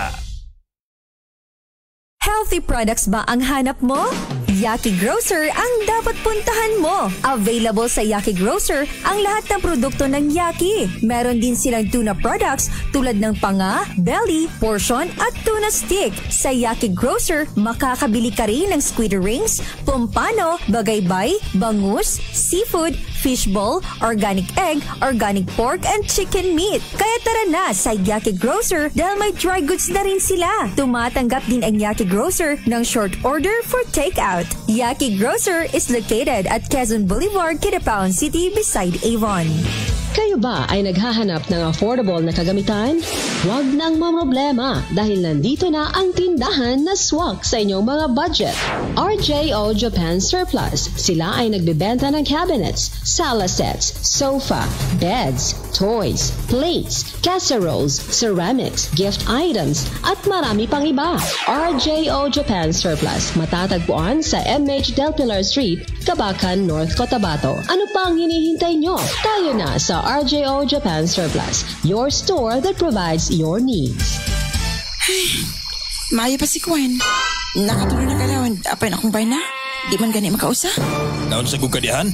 Healthy products ba ang hanap mo? Yaki Grocer ang dapat puntahan mo. Available sa Yaki Grocer ang lahat ng produkto ng Yaki. Meron din silang tuna products tulad ng panga, belly, portion at tuna stick. Sa Yaki Grocer, makakabili ka rin ng squid rings, pompano, bagaybay, bangus, seafood, fishball, organic egg, organic pork, and chicken meat. Kaya tara na sa Yaki Grocer dahil may dry goods na rin sila. Tumatanggap din ang Yaki Grocer ng short order for takeout. Yaki Grocer is located at Quezon Boulevard, Kidapawan City beside Avon. Kayo ba ay naghahanap ng affordable na kagamitan? Huwag nang mamroblema dahil nandito na ang tindahan na swak sa inyong mga budget. RJO Japan Surplus. Sila ay nagbebenta ng cabinets, sala sets, sofa, beds, toys, plates, casseroles, ceramics, gift items, at marami pang iba. RJO Japan Surplus. Matatagpuan sa MH Del Pilar Street, Cabacan, North Cotabato. Ano pa ang hinihintay nyo? Tayo na sa RJO Japan Surplus, your store that provides your needs. Ay, maayo pa si Kwan. Nakatuloy na kalawan. Apay na akong bay na. Di man gani makausa. Naon sa kukadihan?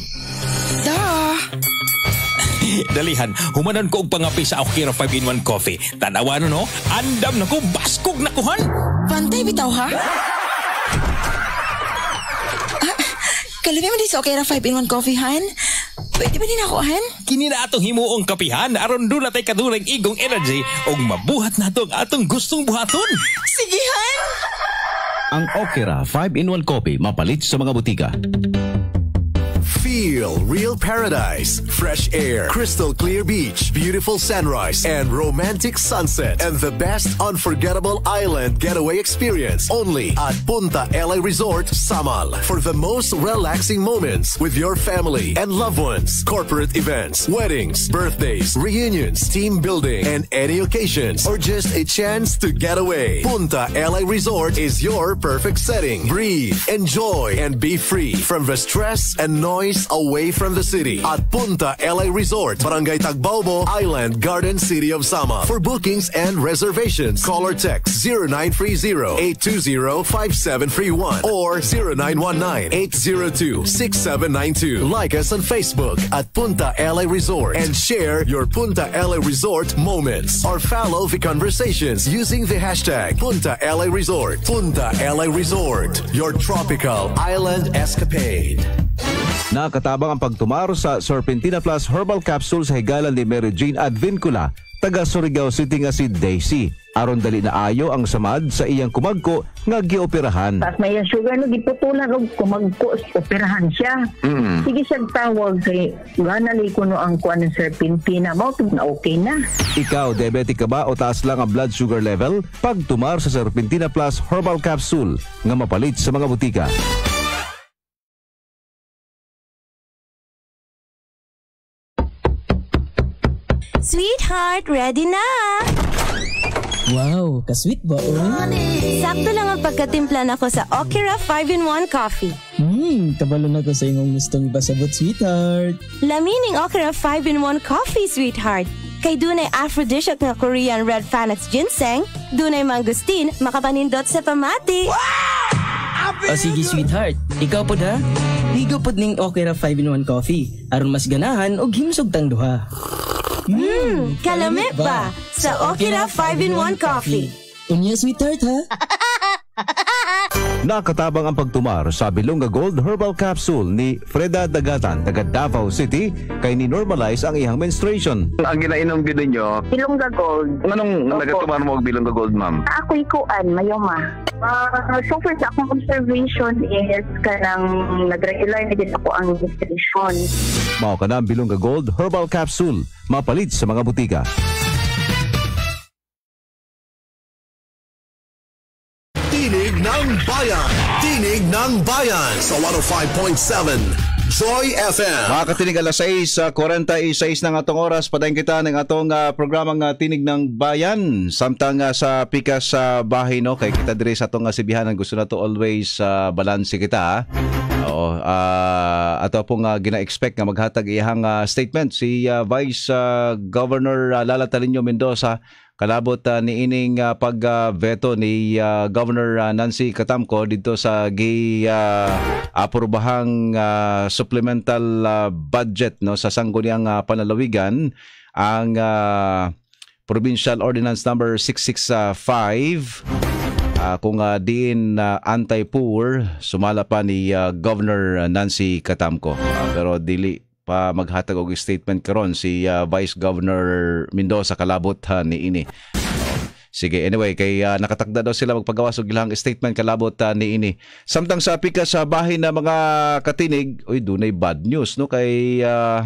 Dalihan, humanon ko og pangapi sa Okira 5-in-1 coffee. Tanawa no? Andam na ko, baskog na kuhan. Pantay bitaw ha? Kalumi mo di sa Okira 5-in-1 coffee, Han? Pwede ba din ako, Han? Kini na atong himuong kapihan, aron doon natay kadulang igong energy og mabuhat na atong gustong buhaton. Sige, Han! Ang Okira 5-in-1 coffee mapalit sa mga butika. Feel real paradise, fresh air, crystal clear beach, beautiful sunrise, and romantic sunset. And the best unforgettable island getaway experience only at Punta LA Resort, Samal. For the most relaxing moments with your family and loved ones, corporate events, weddings, birthdays, reunions, team building, and any occasions, or just a chance to get away. Punta LA Resort is your perfect setting. Breathe, enjoy, and be free from the stress and noise away from the city at Punta LA Resort, Barangay Tagbaobo, Island Garden City of Sama. For bookings and reservations, call or text 0930-820-5731 or 0919-802-6792. Like us on Facebook at Punta LA Resort and share your Punta LA Resort moments or follow the conversations using the hashtag Punta LA Resort. Punta LA Resort, your tropical island escapade. Nakatabang ang pagtumar sa Serpentina Plus Herbal Capsule sa higalan ni Mary Jane Advincula, taga Surigao City nga si Daisy. Aron dali na ayo ang samad sa iyang kumagko nga gioperahan. Tapos may sugar no, giputulan og kumagko, operahan siya. Sige siya tawag kay ganali ko no ang kuan ng Serpentina mo, na okay na. Ikaw, diabetic ka ba o taas lang ang blood sugar level? Pagtumar sa Serpentina Plus Herbal Capsule nga mapalit sa mga butika. Sweetheart, ready na! Wow, ka-sweet ba? Sakto lang ang pagkatimpla nako sa Okira 5-in-1 coffee. Kabalo na ko sa imong gustong basabot, sweetheart. Lamining Okira 5-in-1 coffee, sweetheart. Kay dunay aphrodisiac nga Korean red Phoenix ginseng, dunay mangustin, makapanindot sa pamati. O sige, sweetheart. Ikaw po da? Higo po ning Okira 5-in-1 coffee. Aron mas ganahan og himsog tang duha. Kalamit ba sa Okira 5-in-1 coffee? Unya, sweetheart, ha? Nakatabang ang pagtumar sa Bilunga Gold Herbal Capsule ni Freda Dagatan, taga Davao City, kay ni-normalize ang iyang menstruation. Ang ginainom gid ninyo, Bilunga Gold. anong nagatumar mo og Bilunga Gold, ma'am? Ako'y kuan, mayoma. So far sa akong observation is kanang nag-regular na din ako ang menstruation. Mao ka na ang Bilunga Gold Herbal Capsule, mapalit sa mga butika. Tinig ng Bayan. Tinig ng Bayan sa 105.7 Joy FM. Mga katinig, alas 6:46 ng atong oras. Padayon kita ng atong programang Tinig ng Bayan. Samtang sa pikas sa bahay, no? Kay kita dire sa atong sibihanan. Gusto na to always balanse kita. Oo. Ato pong gina-expect nga maghatag iyang statement si Vice Governor Lala Talinio Mendoza kalabot ni ining pag-veto ni Governor Nancy Catamco dito sa approbahang supplemental budget, no, sa sangguniang panalawigan, ang Provincial Ordinance number 665 kung diin anti-poor, sumala pa ni Governor Nancy Catamco. Pero dili pa maghatag og statement karon si Vice Governor Mendoza kalabot ni ini. Sige, anyway, kay nakatakda daw sila magpagawas og ilang statement kalabot ni ini. Samtang sa pikas sa bahay na mga katinig, dunay bad news, no, kay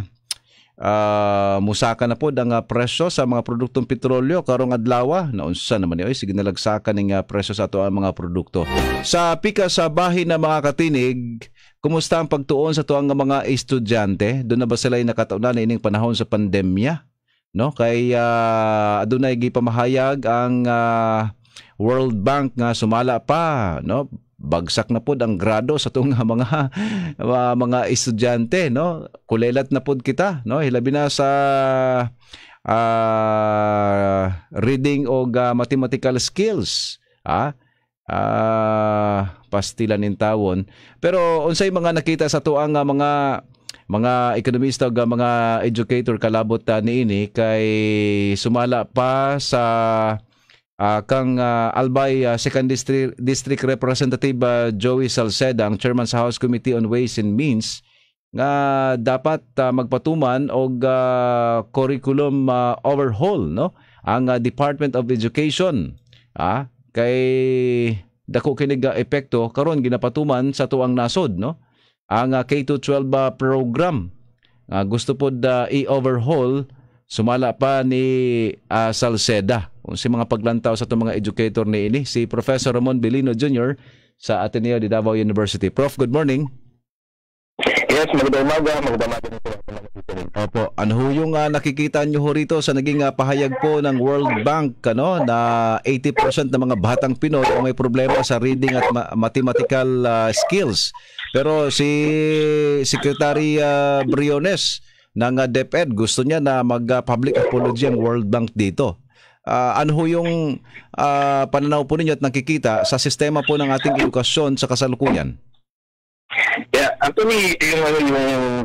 musaka na po ang presyo sa mga produktong petrolyo karong adlaw. Naunsa naman ni sige nalagsakan ning presyo sa ato ang mga produkto. Sa pikas sa bahay na mga katinig, kumusta ang pagtuon sa tuang mga estudyante? Doon na ba sila nakataunan na ining panahon sa pandemya? No, kay adunay gipamahayag ang World Bank nga sumala pa, no? Bagsak na pod ang grado sa tuong mga estudyante, no? Kulelat na pod kita, no? Hilabi na sa reading o mathematical skills, pastilan in tawon. Pero unsay mga nakita sa tuang mga ekonomista o mga educator kalabot niini kay sumala pa sa kang Albay 2nd District Representative Joey Salceda, ang chairman sa House Committee on Ways and Means, nga dapat magpatuman og curriculum overhaul, no, ang Department of Education. Kay dako kinig epekto karon ginapatuman sa tuang nasod, no, ang K-12 program. Gusto pod i-overhaul, sumala pa ni Salceda. Si mga paglantaw sa itong mga educator ni ini, si Professor Ramon Belino Jr. sa Ateneo de Davao University. Prof, good morning. Yes, magandang umaga. Opo, ano yung nakikita nyo rito sa naging pahayag po ng World Bank, na 80% ng mga batang Pinoy ay may problema sa reading at mathematical skills. Pero si Secretary Briones ng DepEd gusto niya na mag-public apology ang World Bank dito. Ano yung pananaw po ninyo at nakikita sa sistema po ng ating edukasyon sa kasalukuyan? Yeah, actually, yung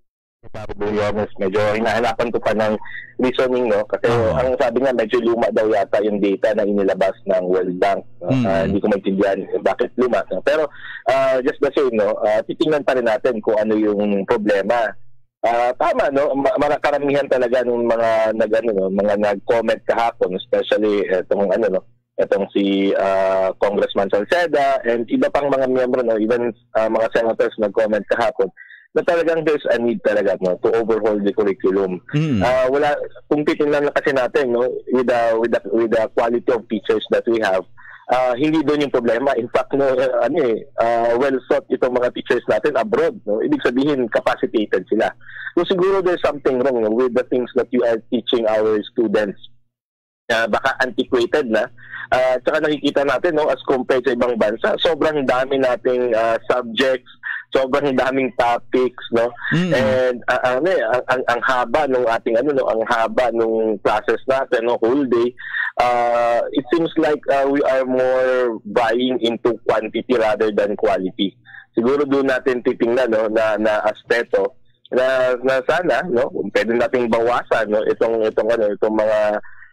medyo hinahanapan ko pa ng reasoning, no? Kasi ang sabi nga, medyo luma daw yata yung data na inilabas ng World Bank. Hindi ko maintindihan bakit luma. No? Pero just the same, no? Titingnan pa rin natin kung ano yung problema. Tama, no, karamihan talaga ng mga nag-comment kahapon, especially etong si Congressman Salceda and iba pang mga miyembro, no, even mga senators nag-comment kahapon na talagang there's a need talaga, no, to overhaul the curriculum. Wala, kung titingnan na kasi natin, no, with the quality of teachers that we have, hindi doon yung problema. In fact, no, well thought itong mga teachers natin abroad, no? Ibig sabihin capacitated sila. So siguro there's something wrong, no, with the things that you are teaching our students. Baka antiquated na. Tsaka nakikita natin, no, as compared sa ibang bansa, sobrang dami nating subjects, sobrang daming topics, no. And ang haba nung ating ang haba nung classes natin, no, whole day. It seems like we are more buying into quantity rather than quality. Siguro doon natin titingnan, no, na aspeto na sana, no, pwede nating bawasan, no, itong mga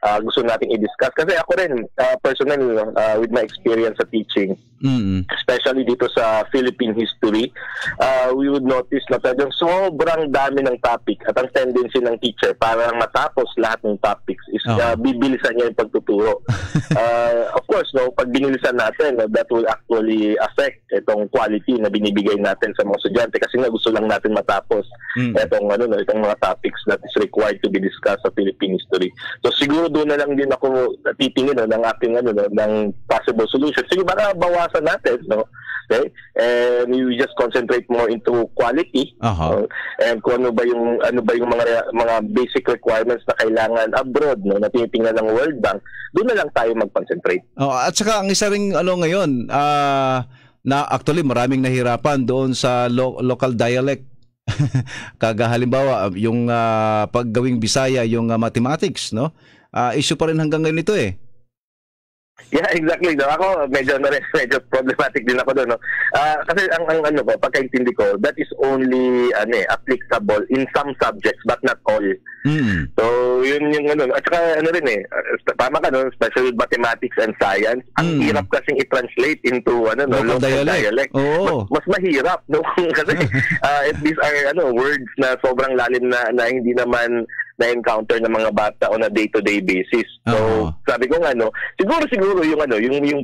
gusto nating i-discuss. Kasi ako rin, personally, with my experience sa teaching, especially dito sa Philippine history, we would notice na talagang sobrang dami ng topic at ang tendency ng teacher para matapos lahat ng topics is bibilisan niya yung pagtuturo. Of course, no, pag binilisan natin, that will actually affect itong quality na binibigay natin sa mga estudyante kasi nga gusto lang natin matapos itong mga topics that is required to be discussed sa Philippine history. So siguro doon na lang din ako titingin ng aking ng possible solution. Sige, baka bawasan natin, no? Okay? And we just concentrate more into quality. And kung ano ba yung mga basic requirements na kailangan abroad, no, na tinitingnan ng World Bank, doon na lang tayo mag-concentrate. At saka ang isa ring ngayon, na actually maraming nahirapan doon sa local dialect. Kaga halimbawa yung paggawing Bisaya, yung mathematics, no? Issue pa rin hanggang ngayon ito eh. Yeah, exactly. No, ako medyo problematic din ako doon, no. Kasi ang pagkaintindi ko, that is only applicable in some subjects but not all. So, yun yung at saka tama ka, no, especially with mathematics and science, ang hirap kasing i-translate into local dialect. Mas mahirap, no, kasi these are words na sobrang lalim na hindi naman na-encounter ng mga bata on a day-to-day basis. So, sabi ko siguro yung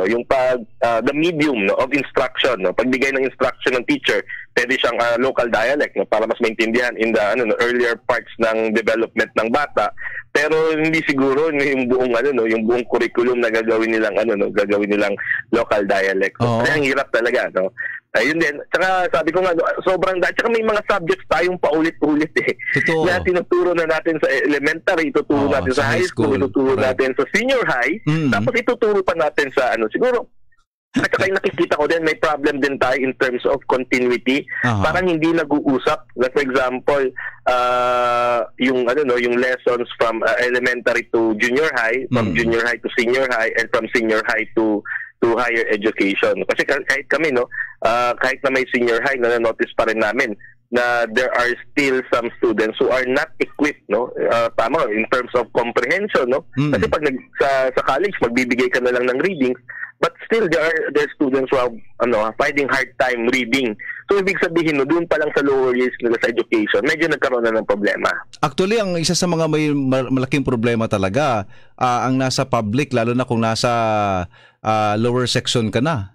the medium, no, of instruction, no, pagbigay ng instruction ng teacher, pwede siyang local dialect, no, para mas maintindihan in the earlier parts ng development ng bata. Pero hindi siguro yung buong curriculum na gagawin nilang local dialect. So, ang hirap talaga, no. Ayun din. Tsaka sabi ko sobrang tsaka may mga subjects tayong paulit-ulit eh. Na tinuturo na natin sa elementary, ituturo natin sa high school, ituturo natin sa senior high, tapos ituturo pa natin sa siguro. At saka yung nakikita ko din, may problem din tayo in terms of continuity. Parang hindi nag-uusap. Like for example, yung lessons from elementary to junior high, from junior high to senior high, and from senior high to higher education. Kasi kahit kami, no, kahit na may senior high, na-notice pa rin namin na there are still some students who are not equipped, no, tama, in terms of comprehension, no. Kasi pag sa college, magbibigay ka na lang ng readings, but still there are students who have finding hard time reading. So ibig sabihin, no, doon pa lang sa lower years nila sa education, medyo nagkaroon na ng problema. Actually, ang isa sa mga may malaking problema talaga, ang nasa public, lalo na kung nasa lower section ka na.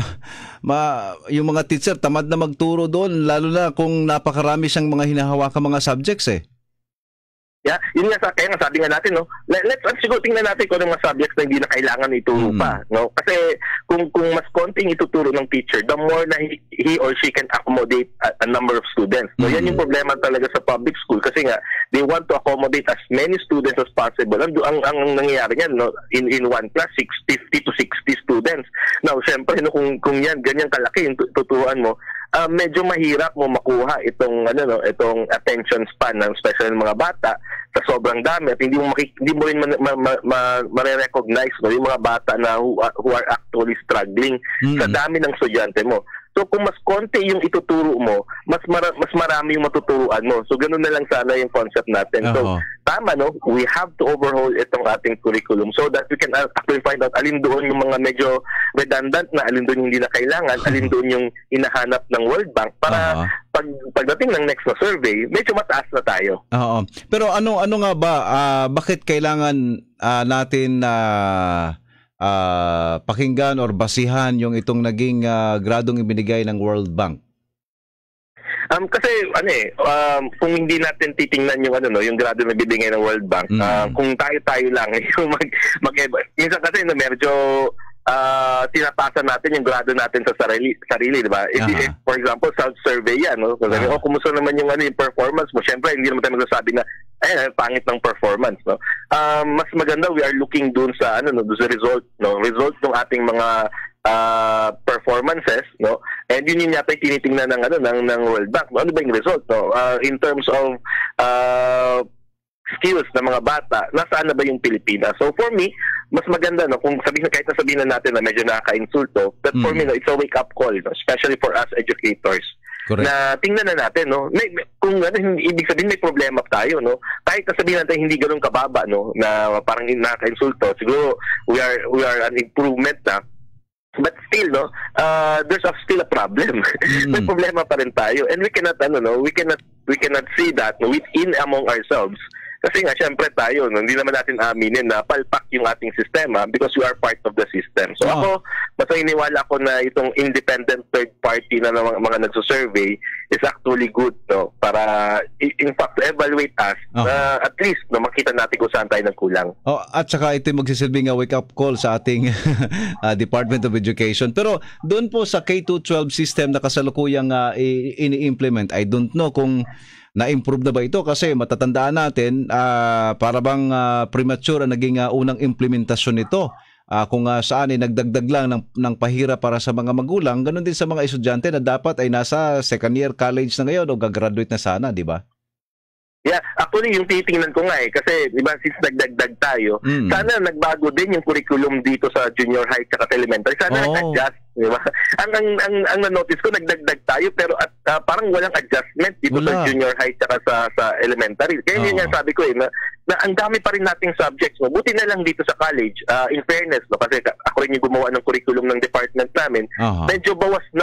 Yung mga teacher, tamad na magturo doon, lalo na kung napakarami siyang mga hinahawakang mga subjects eh. Yeah, yun nga, kaya nga sabi nga natin, no, let's siguro tingnan natin kung ano mga subjects na hindi na kailangan ituro pa, no? Kasi kung mas konting ituturo ng teacher, the more na he or she can accommodate a number of students. So yan yung problema talaga sa public school kasi nga they want to accommodate as many students as possible. Ang nangyayari yan, no, in one class 50 to 60 students. Now, syempre, no, kung yan ganyan kalaki yung tuturuan mo, medyo mahirap mo makuha itong attention span ng especially ng mga bata sa sobrang dami at hindi mo rin ma-recognize, no, yung mga bata na who are actually struggling sa dami ng estudyante mo. So kung mas konti yung ituturo mo, mas marami yung matuturuan mo. So ganun na lang sana yung concept natin. So tama, no, we have to overhaul itong ating curriculum so that we can actually find out alin doon yung mga medyo redundant na, alin doon yung hindi na kailangan, alin doon yung hinahanap ng World Bank para pagdating ng next na survey, medyo mataas na tayo. Pero ano nga ba, bakit kailangan natin pakinggan or basihan yung itong naging gradong ibinigay ng World Bank? Kasi kung hindi natin titingnan yung yung grado na bibigay ng World Bank, kung tayo lang yung minsan kasi medyo tinatasan natin yung grado natin sa sarili, di ba? If, for example, self-survey yan, no? Kasi, kumusta naman yung performance mo? Siyempre, hindi naman tayo magsasabi na pangit ng performance, no? Mas maganda, we are looking dun sa sa result, no? Result ng ating mga performances, no? And yun yung yata tinitingnan ng World Bank. Ano ba yung result, no? In terms of skills ng mga bata, nasaan na ba yung Pilipinas? So for me, mas maganda, no, kung kahit nasabihin na natin na medyo nakaka-insulto, but for me, no, it's a wake-up call, no, especially for us educators. na tingnan na natin, no? Kung ibig sabihin may problema tayo, no? Kahit sabihin natin hindi ganoon kababa, no, na parang nakaka-insulto, siguro we are an improvement na. But still, no, there's still a problem. May problema pa rin tayo, and we cannot see that, no, within among ourselves. Kasi nga, syempre tayo, no, hindi naman natin aminin na palpak yung ating sistema because we are part of the system. So ako, mas naniniwala ko na itong independent third party na mga nagsusurvey is actually good, no, para in fact to evaluate us, at least no, makita natin kung saan tayo nagkulang. At saka ito yung magsisilbing wake-up call sa ating Department of Education. Pero doon po sa K-12 system na kasalukuyang ini-implement, I don't know kung na-improve na ba ito kasi matatandaan natin para bang premature ang naging unang implementasyon nito. Kung saan ay nagdagdag lang ng pahira para sa mga magulang, ganun din sa mga estudyante na dapat ay nasa second year college na ngayon o gagraduate na sana, di ba? Yeah, actually yung titingnan ko nga kasi di ba since nagdagdag tayo, sana nagbago din yung curriculum dito sa junior high at elementary. Sana nag-adjust, di ba? Ang na-notice ko nagdagdag tayo pero parang walang adjustment dito sa junior high at sa elementary. Kaya yun yung sabi ko na ang dami pa rin nating subjects, no. Buti na lang dito sa college, in fairness, no, kasi ako rin yung gumawa ng curriculum ng department namin. Medyo bawas na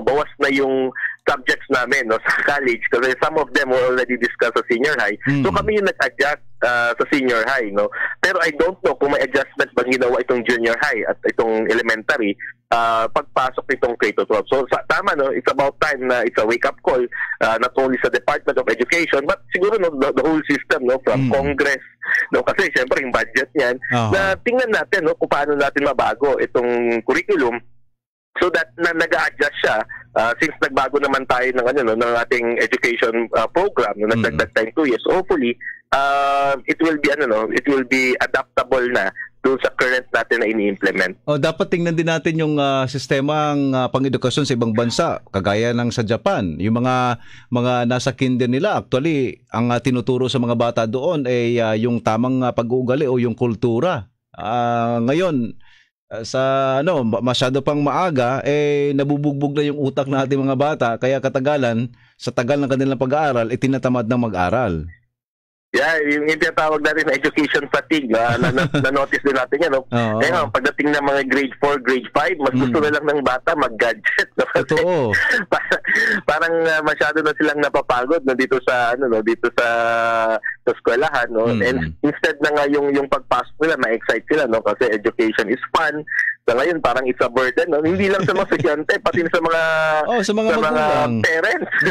yung subjects namin, no, sa college kasi some of them were already discussed sa senior high. So kami yung nag-adjust sa senior high, no. Pero I don't know kung may adjustment bang ginawa itong junior high at itong elementary pagpasok nitong K-12. So tama, no, it's about time na it's a wake-up call not only sa Department of Education but siguro, no, the whole system, no, from Congress, no, kasi syempre yung budget niyan na tingnan natin, no, kung paano natin mabago itong curriculum so that nag-a-adjust siya since nagbago naman tayo ng ating education program, no, nagdagdag tayong 2 years. Hopefully it will be adaptable na doon sa current natin na ini-implement. Dapat tingnan din natin yung sistemang pang-edukasyon sa ibang bansa, kagaya ng sa Japan. Yung mga nasa kinder nila, actually, ang tinuturo sa mga bata doon ay yung tamang pag-uugali o yung kultura. Ngayon, masyado pang maaga, nabubugbog na yung utak ng ating mga bata, kaya katagalan, sa tagal ng kanilang pag-aaral, tinatamad ng mag-aral. Yeah, yung tinatawag natin na education fatigue, na-notice din natin yan. No? Kaya pagdating ng mga grade 4, grade 5, mas gusto na lang ng bata mag-gadget. No? Totoo. Parang masyado na silang napapagod, no, dito sa eskwelahan, no? And instead na nga yung pagpasok nila, ma-excite sila, no, kasi education is fun. So ngayon parang it's a burden, no? Hindi lang sa mga estudyante, pati sa mga parents,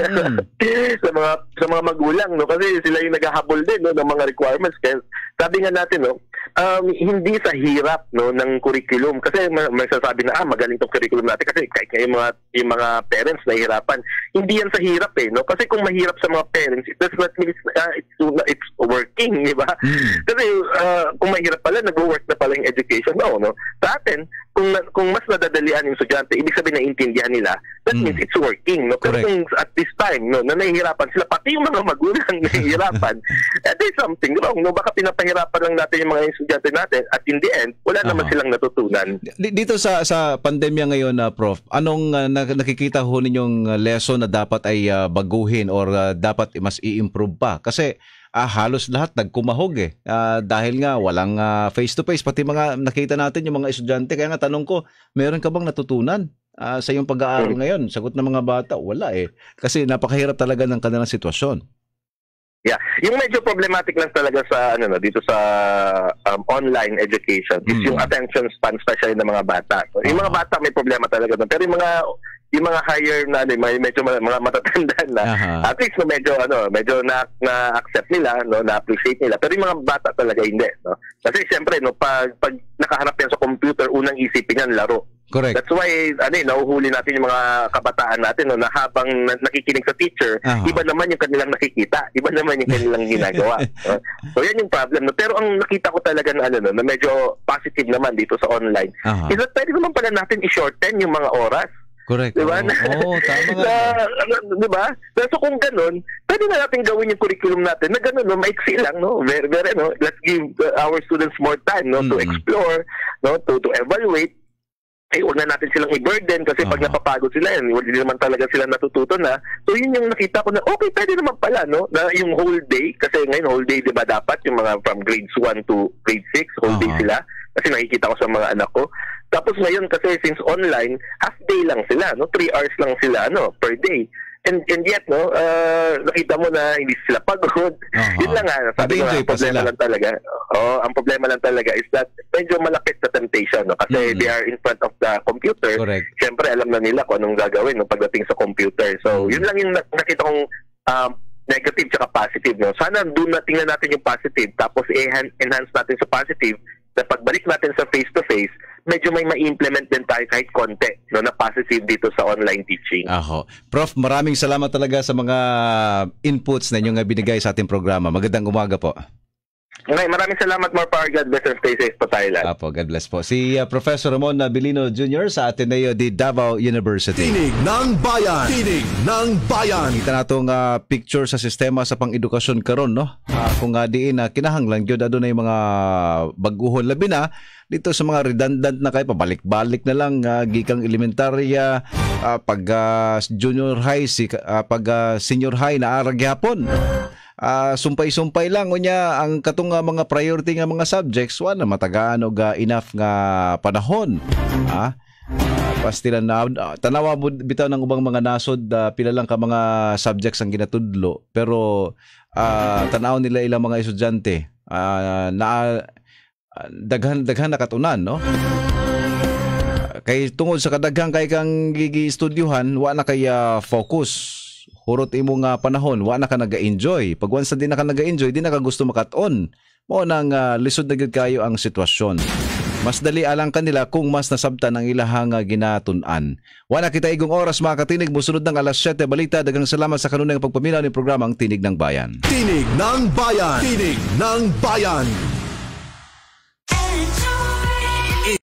sa mga magulang, no, kasi sila yung naghahabol din, no, ng mga requirements. Kaya sabi nga natin, no, hindi sa hirap, no, ng curriculum, kasi may sasabi na magaling tong curriculum natin kasi kahit yung mga parents nahihirapan. Hindi yan sa hirap, no, kasi kung mahirap sa mga parents, it does not mean it's working, di ba? Kasi kung mahirap pala, nag-work na pala yung education. No? Sa atin, kung mas nadadalian yung estudyante, ibig sabihin naiintindihan nila, that means it's working. No? Pero kung at this time, no, na nahihirapan sila, pati yung mga magulang nahihirapan, there's something wrong. No? Baka pinapahirapan lang natin yung mga estudyante natin at in the end, wala naman silang natutunan. Dito sa pandemya ngayon, Prof, anong nakikita ho ninyong lesson na dapat ay baguhin or dapat mas i-improve pa? Kasi halos lahat nagkumahog dahil nga walang face-to-face, pati mga nakita natin yung mga estudyante. Kaya nga tanong ko, meron ka bang natutunan sa iyong pag-aaral ngayon? Sagot ng mga bata, wala kasi napakahirap talaga ng kanilang sitwasyon. Yeah, yung medyo problematic lang talaga sa dito sa online education is yung attention span, especially ng mga bata. So, yung mga bata may problema talaga doon. Pero yung mga higher na medyo mga matatanda na at least medyo na-accept nila, no, na-appreciate nila. Pero yung mga bata talaga hindi, no. Kasi siyempre, no, pag nakaharap yan sa computer, unang isipin yan laro. Correct. That's why nahuhuli natin yung mga kabataan natin, no, na habang nakikinig sa teacher, iba naman yung kanilang nakikita, iba naman yung kanilang ginagawa. So yan yung problem, no. Pero ang nakita ko talaga na na medyo positive naman dito sa online is that pwede naman pala natin i-shorten yung mga oras. Correct. Diba? Tama nga. Diba? So kung ganun, pwede na natin gawin yung curriculum natin na ganun, no, maiksi lang, no. Very, no. Let's give our students more time, no, to explore, no, to evaluate. huwag na natin silang i-burden kasi pag napapagod sila yan, hindi naman talaga sila natututo na. So yun yung nakita ko na, okay, pwede naman pala, no? Na yung whole day, kasi ngayon whole day, di ba dapat, yung mga from grades 1 to grade 6, whole day sila. Kasi nakikita ko sa mga anak ko. Tapos ngayon kasi since online, half day lang sila, no? 3 hours lang sila, no? Per day. And yet, no, nakita mo na hindi sila pagod. Yun lang nga, sabi ko, ang problema lang talaga. Ang problema lang talaga is that medyo malapit na temptation, no? Kasi they are in front of the computer. Correct. Siyempre, alam na nila kung anong gagawin no, pagdating sa computer. So, yun lang yung nakita kong negative tsaka positive, no? Sana doon na tingnan natin yung positive, tapos enhance natin sa positive, na pagbalik natin sa face-to-face, medyo may ma-implement din tayo kahit konti, no, na positive dito sa online teaching. Prof, maraming salamat talaga sa mga inputs na inyong binigay sa ating programa. Magandang umaga po. Okay, maraming salamat, more power. God bless and stay safe po tayo lahat. God bless po. Si Professor Ramon Abilino Jr. sa Ateneo de Davao University. Tinig ng Bayan! Tinig ng Bayan! Kita natong picture sa sistema sa pang-edukasyon karon, no? Kung diin kinahanglan gyud adto na yung mga baguhon labi na dito sa mga redundant na kay pabalik-balik na lang gikang elementarya pag junior high pag senior high na ara gyapon. Sumpay-sumpay lang unya ang katong mga priority nga mga subjects wala matagaan og enough nga panahon. Pastilan na tanawa bitaw ng ubang mga nasod pila lang ka mga subjects ang ginatudlo pero tanaw nila ilang mga estudyante na daghan nakatunan, no? Kay tungod sa kadaghan kay kang gigi-estudyuhan wa na kay focus. Hurot imong panahon, wa na ka naga-enjoy. Pag once na di na ka naga-enjoy, di na ka gusto makat-on. Mo nang lisod na gid kayo ang sitwasyon. Mas dali alang kanila kung mas nasabtan ang ilahang ginatun-an. Wala kita igong oras mga katinig, musunod ng alas 7 balita. Daghang salamat sa kanunayang pagpaminaw ni programang Tinig ng Bayan. Tinig ng Bayan! Tinig ng Bayan!